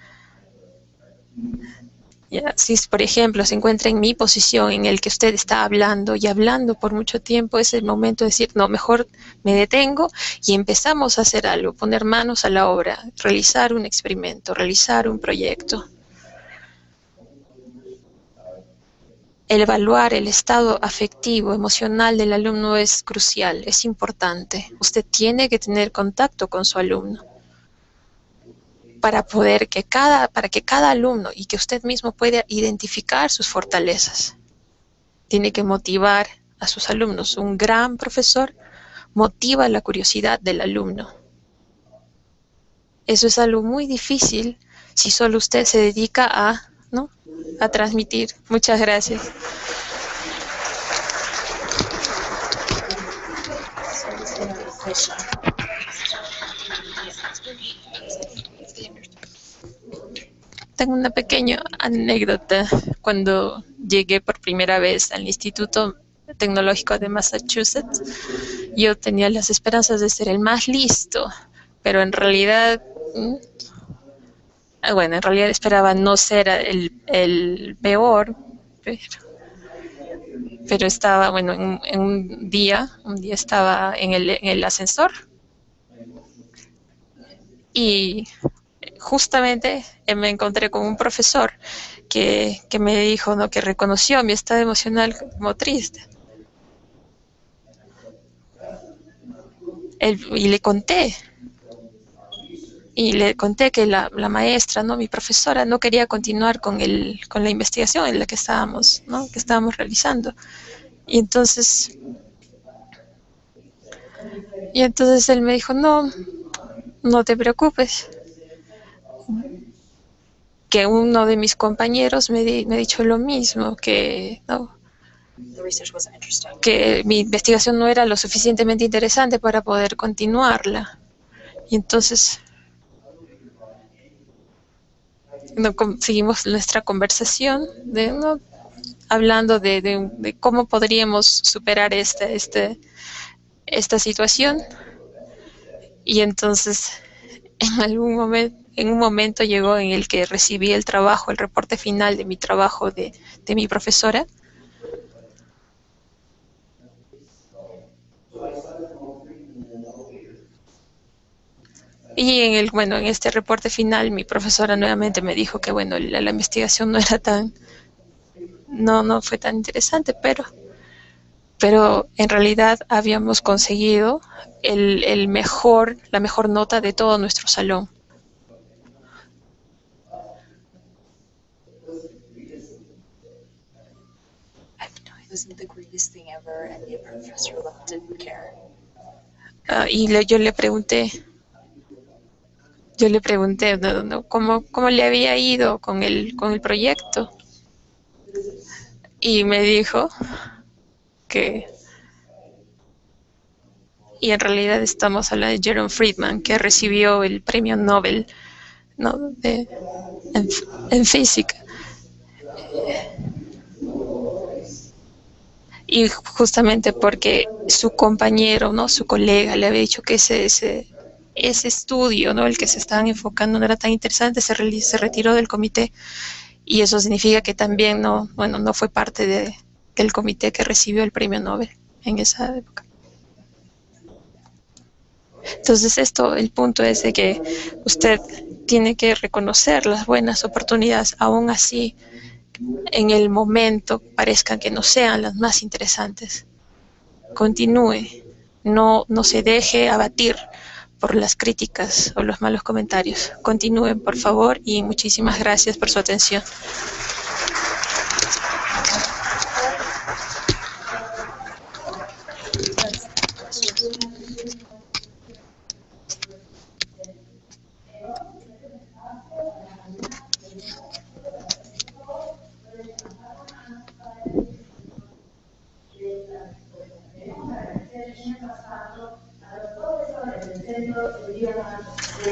si por ejemplo se encuentra en mi posición en el que usted está hablando y hablando por mucho tiempo, es el momento de decir, no, mejor me detengo y empezamos a hacer algo, poner manos a la obra, realizar un experimento, realizar un proyecto. El evaluar el estado afectivo, emocional del alumno es crucial, es importante. Usted tiene que tener contacto con su alumno para que cada alumno y que usted mismo pueda identificar sus fortalezas. Tiene que motivar a sus alumnos. Un gran profesor motiva la curiosidad del alumno. Eso es algo muy difícil si solo usted se dedica a transmitir. Muchas gracias. Tengo una pequeña anécdota. Cuando llegué por primera vez al Instituto Tecnológico de Massachusetts, yo tenía las esperanzas de ser el más listo, pero en realidad, en realidad esperaba no ser el peor, pero estaba, en un día estaba en el ascensor y justamente me encontré con un profesor que me dijo, ¿no?, que reconoció mi estado emocional como triste. Y le conté que la maestra, ¿no?, mi profesora, no quería continuar con la investigación en la que estábamos realizando. Y entonces él me dijo, no te preocupes, que uno de mis compañeros me ha dicho lo mismo, que mi investigación no era lo suficientemente interesante para poder continuarla. Y entonces seguimos nuestra conversación hablando de cómo podríamos superar esta situación. Y entonces en un momento llegó en el que recibí el reporte final de mi trabajo de mi profesora. Y en este reporte final mi profesora nuevamente me dijo que la investigación no era no fue tan interesante, pero en realidad habíamos conseguido la mejor nota de todo nuestro salón. Y yo le pregunté cómo le había ido con el proyecto. Y me dijo y en realidad estamos hablando de Jerome Friedman, que recibió el premio Nobel, ¿no?, en física. Y justamente porque su compañero, ¿no?, su colega, le había dicho que ese estudio, ¿no?, el que se estaban enfocando no era tan interesante, se retiró del comité. Y eso significa que también no fue parte del comité que recibió el premio Nobel en esa época. Entonces el punto es de que usted tiene que reconocer las buenas oportunidades, aún así en el momento parezcan que no sean las más interesantes. Continúe, no se deje abatir por las críticas o los malos comentarios. Continúen, por favor, y muchísimas gracias por su atención.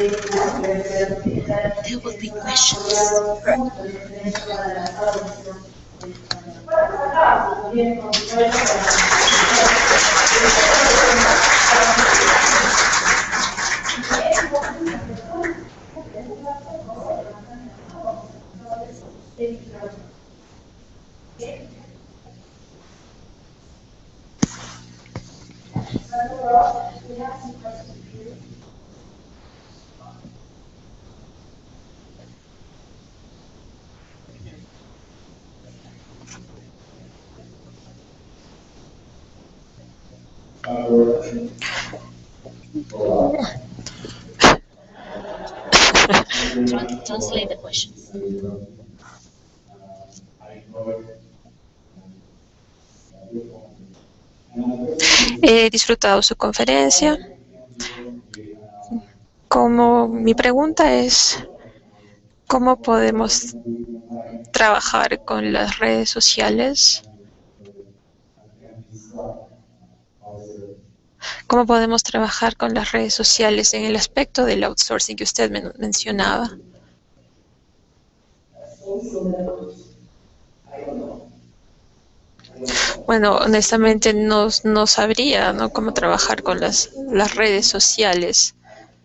There will be questions. Translate the questions. He disfrutado su conferencia. Mi pregunta es, ¿cómo podemos trabajar con las redes sociales? ¿Cómo podemos trabajar con las redes sociales en el aspecto del outsourcing que usted mencionaba? Bueno, honestamente no sabría, ¿no?, cómo trabajar con las redes sociales.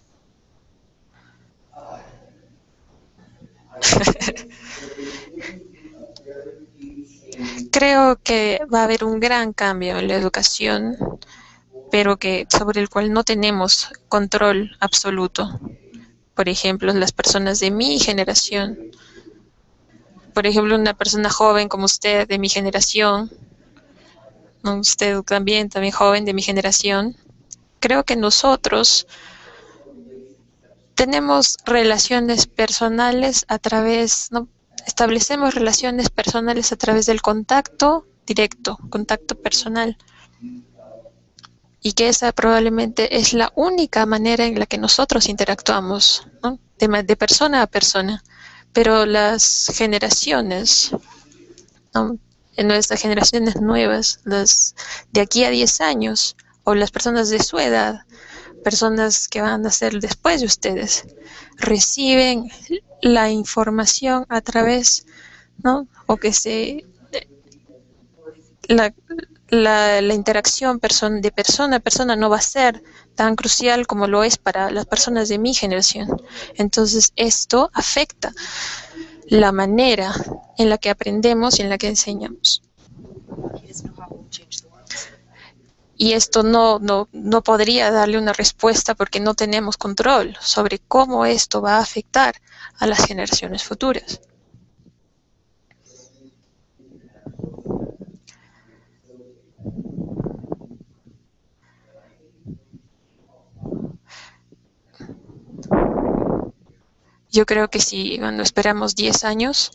Creo que va a haber un gran cambio en la educación, pero sobre el cual no tenemos control absoluto. Por ejemplo, las personas de mi generación, por ejemplo, una persona joven como usted de mi generación, ¿no?, usted también joven de mi generación, creo que nosotros tenemos relaciones personales ¿no? Establecemos relaciones personales a través del contacto directo, contacto personal. Y que esa probablemente es la única manera en la que nosotros interactuamos, ¿no?, de persona a persona. Pero las generaciones, ¿no?, en nuestras generaciones nuevas, las de aquí a 10 años, o las personas de su edad, personas que van a ser después de ustedes, reciben la información a través, ¿no?, o que la interacción de persona a persona no va a ser tan crucial como lo es para las personas de mi generación. Entonces, esto afecta la manera en la que aprendemos y en la que enseñamos. Y esto no podría darle una respuesta porque no tenemos control sobre cómo esto va a afectar a las generaciones futuras. Yo creo que si cuando esperamos 10 años,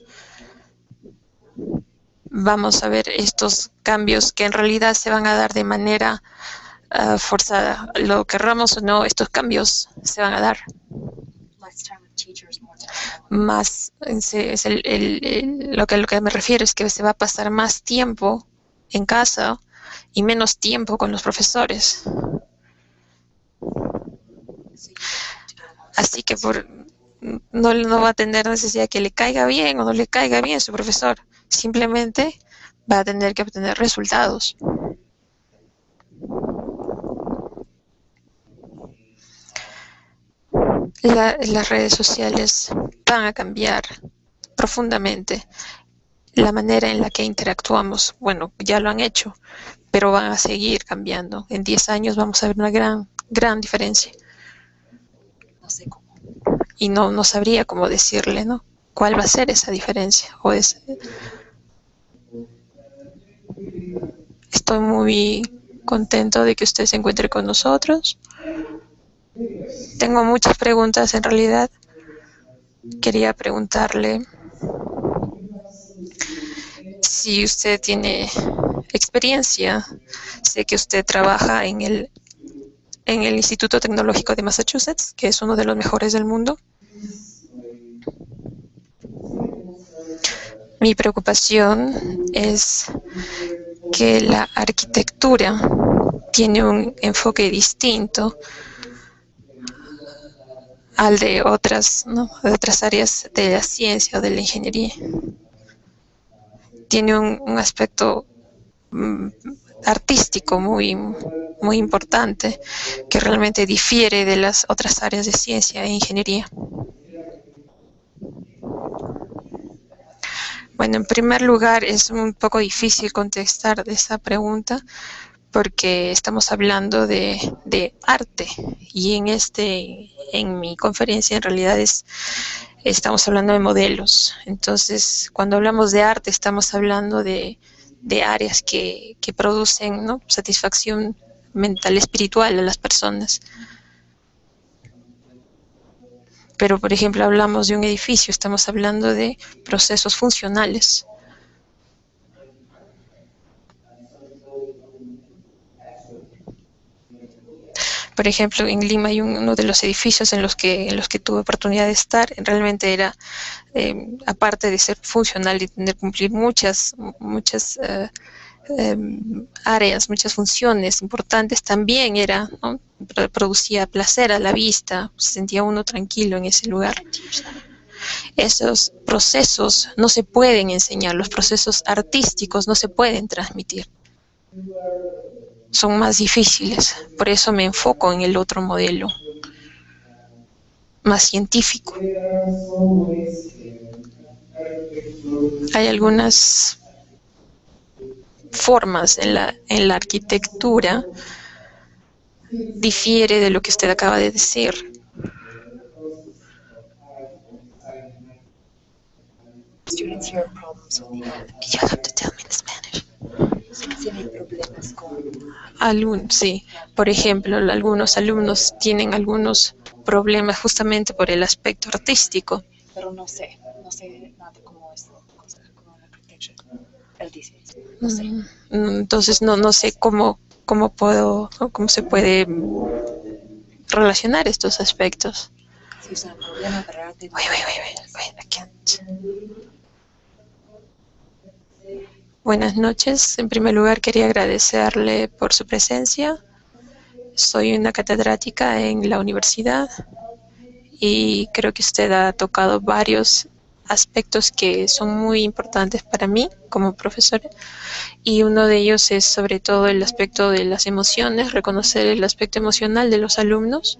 vamos a ver estos cambios que en realidad se van a dar de manera forzada. Lo querramos o no, estos cambios se van a dar. Más, lo que me refiero es que se va a pasar más tiempo en casa y menos tiempo con los profesores. Así que no va a tener necesidad que le caiga bien o no le caiga bien su profesor. Simplemente va a tener que obtener resultados. Las redes sociales van a cambiar profundamente la manera en la que interactuamos. Bueno, ya lo han hecho, pero van a seguir cambiando. En 10 años vamos a ver una gran diferencia. No sé cómo. Y no sabría cómo decirle, ¿no?, cuál va a ser esa diferencia. Estoy muy contento de que usted se encuentre con nosotros. Tengo muchas preguntas en realidad. Quería preguntarle si usted tiene experiencia. Sé que usted trabaja en el Instituto Tecnológico de Massachusetts, que es uno de los mejores del mundo. Mi preocupación es que la arquitectura tiene un enfoque distinto al de otras, ¿no?, de otras áreas de la ciencia o de la ingeniería. Tiene un aspecto artístico muy importante que realmente difiere de las otras áreas de ciencia e ingeniería. Bueno, en primer lugar, es un poco difícil contestar de esa pregunta porque estamos hablando de arte y en mi conferencia en realidad estamos hablando de modelos. Entonces, cuando hablamos de arte, estamos hablando de áreas que producen, ¿no?, satisfacción mental, espiritual a las personas. Pero, por ejemplo, hablamos de un edificio, estamos hablando de procesos funcionales. Por ejemplo, en Lima hay uno de los edificios en los que tuve oportunidad de estar. Realmente era, aparte de ser funcional y tener que cumplir muchas áreas, muchas funciones importantes, también era, ¿no?, producía placer a la vista, se sentía uno tranquilo en ese lugar. Esos procesos no se pueden enseñar, los procesos artísticos no se pueden transmitir. Son más difíciles, por eso me enfoco en el otro modelo, más científico. Hay algunas formas en la arquitectura, difiere de lo que usted acaba de decir. Students here have problems with the art. You have to tell me in Spanish. Tienen problemas con... Sí, por ejemplo, algunos alumnos tienen algunos problemas justamente por el aspecto artístico. Pero no sé nada cómo es como la arquitectura. Él dice, no sé. Entonces no sé cómo se puede relacionar estos aspectos. Si es un problema para arte. Wait, I can't. Buenas noches. En primer lugar, quería agradecerle por su presencia. Soy una catedrática en la universidad y creo que usted ha tocado varios aspectos que son muy importantes para mí como profesora, y uno de ellos es sobre todo el aspecto de las emociones, reconocer el aspecto emocional de los alumnos.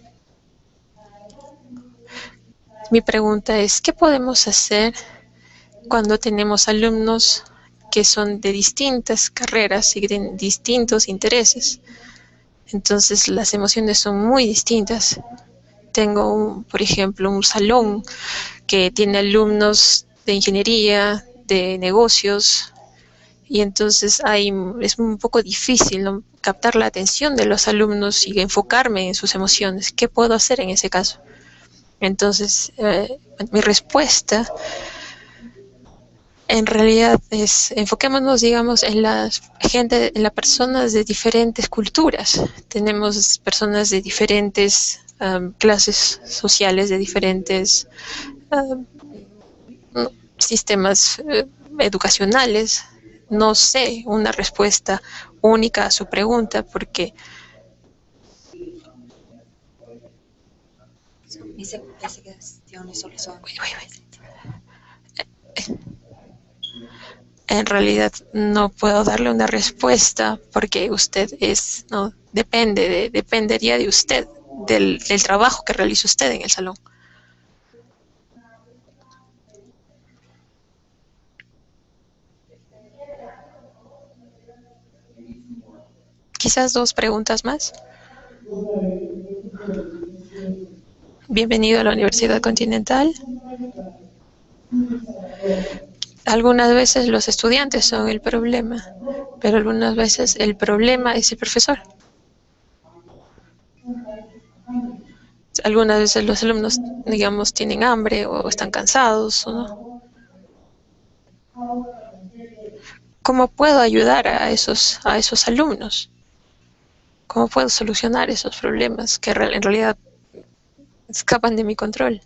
Mi pregunta es, ¿qué podemos hacer cuando tenemos alumnos que son de distintas carreras y de distintos intereses? Entonces las emociones son muy distintas. Tengo, por ejemplo, un salón que tiene alumnos de ingeniería, de negocios, y entonces es un poco difícil, ¿no?, captar la atención de los alumnos y enfocarme en sus emociones. ¿Qué puedo hacer en ese caso? Entonces, mi respuesta en realidad es, enfoquémonos, digamos, en las personas de diferentes culturas. Tenemos personas de diferentes clases sociales, de diferentes sistemas educacionales. No sé una respuesta única a su pregunta porque Mis investigaciones solo son... En realidad no puedo darle una respuesta porque usted dependería de usted, del trabajo que realiza usted en el salón. Quizás 2 preguntas más. Bienvenido a la Universidad Continental. Algunas veces los estudiantes son el problema, pero algunas veces el problema es el profesor. Algunas veces los alumnos, digamos, tienen hambre o están cansados, ¿no? ¿Cómo puedo ayudar a esos alumnos? ¿Cómo puedo solucionar esos problemas que en realidad escapan de mi control?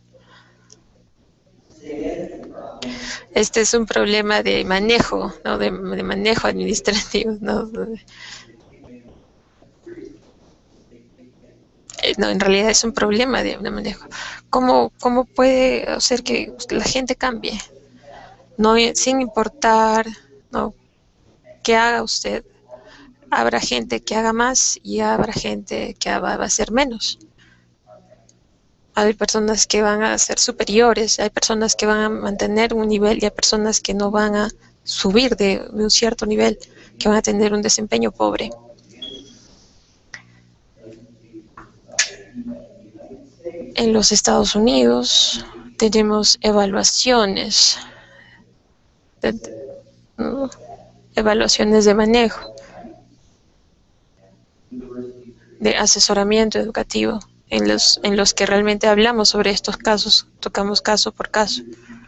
Este es un problema de manejo, ¿no?, de manejo administrativo, ¿no? no, en realidad es un problema de manejo. ¿Cómo puede hacer que la gente cambie? No, sin importar, no, qué haga usted. Habrá gente que haga más y habrá gente que va a hacer menos. Hay personas que van a ser superiores, hay personas que van a mantener un nivel y hay personas que no van a subir de un cierto nivel, que van a tener un desempeño pobre. En los Estados Unidos tenemos evaluaciones, ¿no? Evaluaciones de manejo, de asesoramiento educativo, en los que realmente hablamos sobre estos casos, tocamos caso por caso.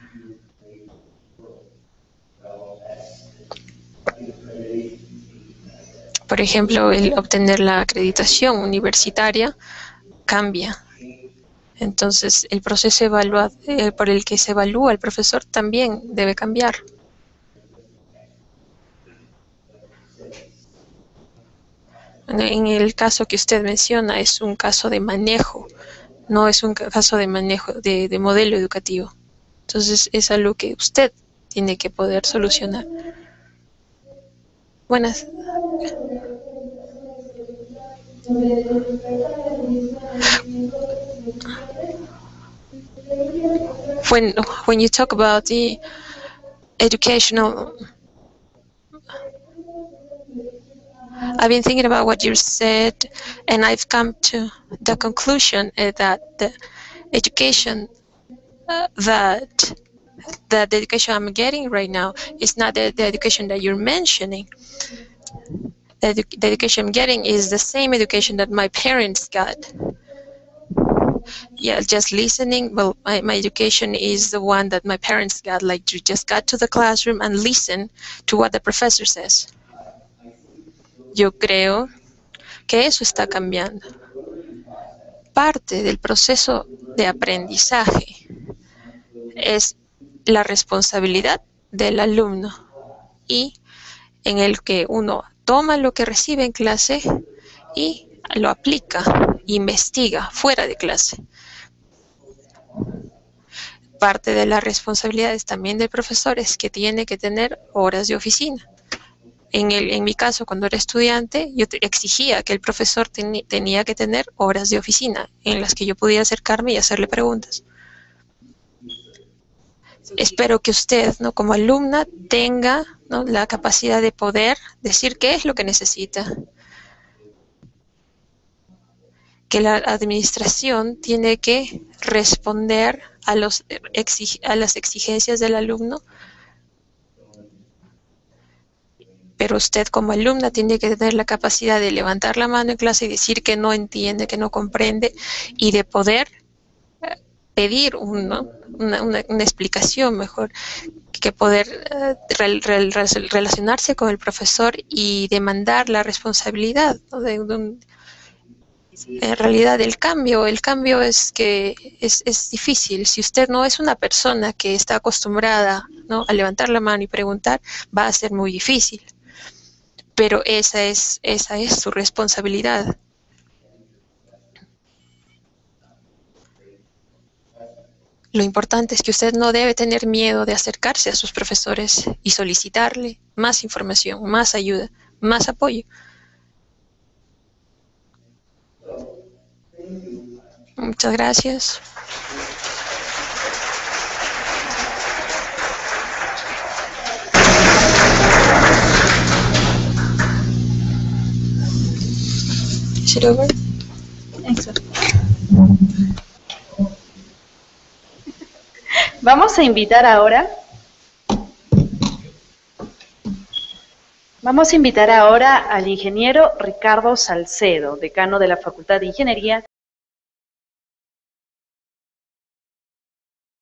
Por ejemplo, el obtener la acreditación universitaria cambia. Entonces, el proceso por el que se evalúa el profesor también debe cambiar. En el caso que usted menciona, es un caso de manejo, no es un caso de manejo de modelo educativo. Entonces, es algo que usted tiene que poder solucionar. Buenas. When you talk about the educational, I've been thinking about what you said, and I've come to the conclusion that the education that the education I'm getting right now is not the education that you're mentioning. The education I'm getting is the same education that my parents got. Yeah, just listening. Well, my education is the one that my parents got, like you just got to the classroom and listen to what the professor says. Yo creo que eso está cambiando. Parte del proceso de aprendizaje es la responsabilidad del alumno y en el que uno toma lo que recibe en clase y lo aplica, investiga fuera de clase. Parte de la responsabilidad es también del profesor, es que tiene que tener horas de oficina. En mi caso, cuando era estudiante, yo exigía que el profesor tenía que tener horas de oficina en las que yo pudiera acercarme y hacerle preguntas. Espero que usted, ¿no?, como alumna, tenga, ¿no?, la capacidad de poder decir qué es lo que necesita. Que la administración tiene que responder a las exigencias del alumno, pero usted como alumna tiene que tener la capacidad de levantar la mano en clase y decir que no entiende, que no comprende, y de poder pedir una explicación mejor, que poder relacionarse con el profesor y demandar la responsabilidad, ¿no?, en realidad el cambio es que es difícil. Si usted no es una persona que está acostumbrada, ¿no?, a levantar la mano y preguntar, va a ser muy difícil. Pero esa es su responsabilidad. Lo importante es que usted no debe tener miedo de acercarse a sus profesores y solicitarle más información, más ayuda, más apoyo. Muchas gracias. Is it over? Vamos a invitar ahora al ingeniero Ricardo Salcedo, decano de la Facultad de Ingeniería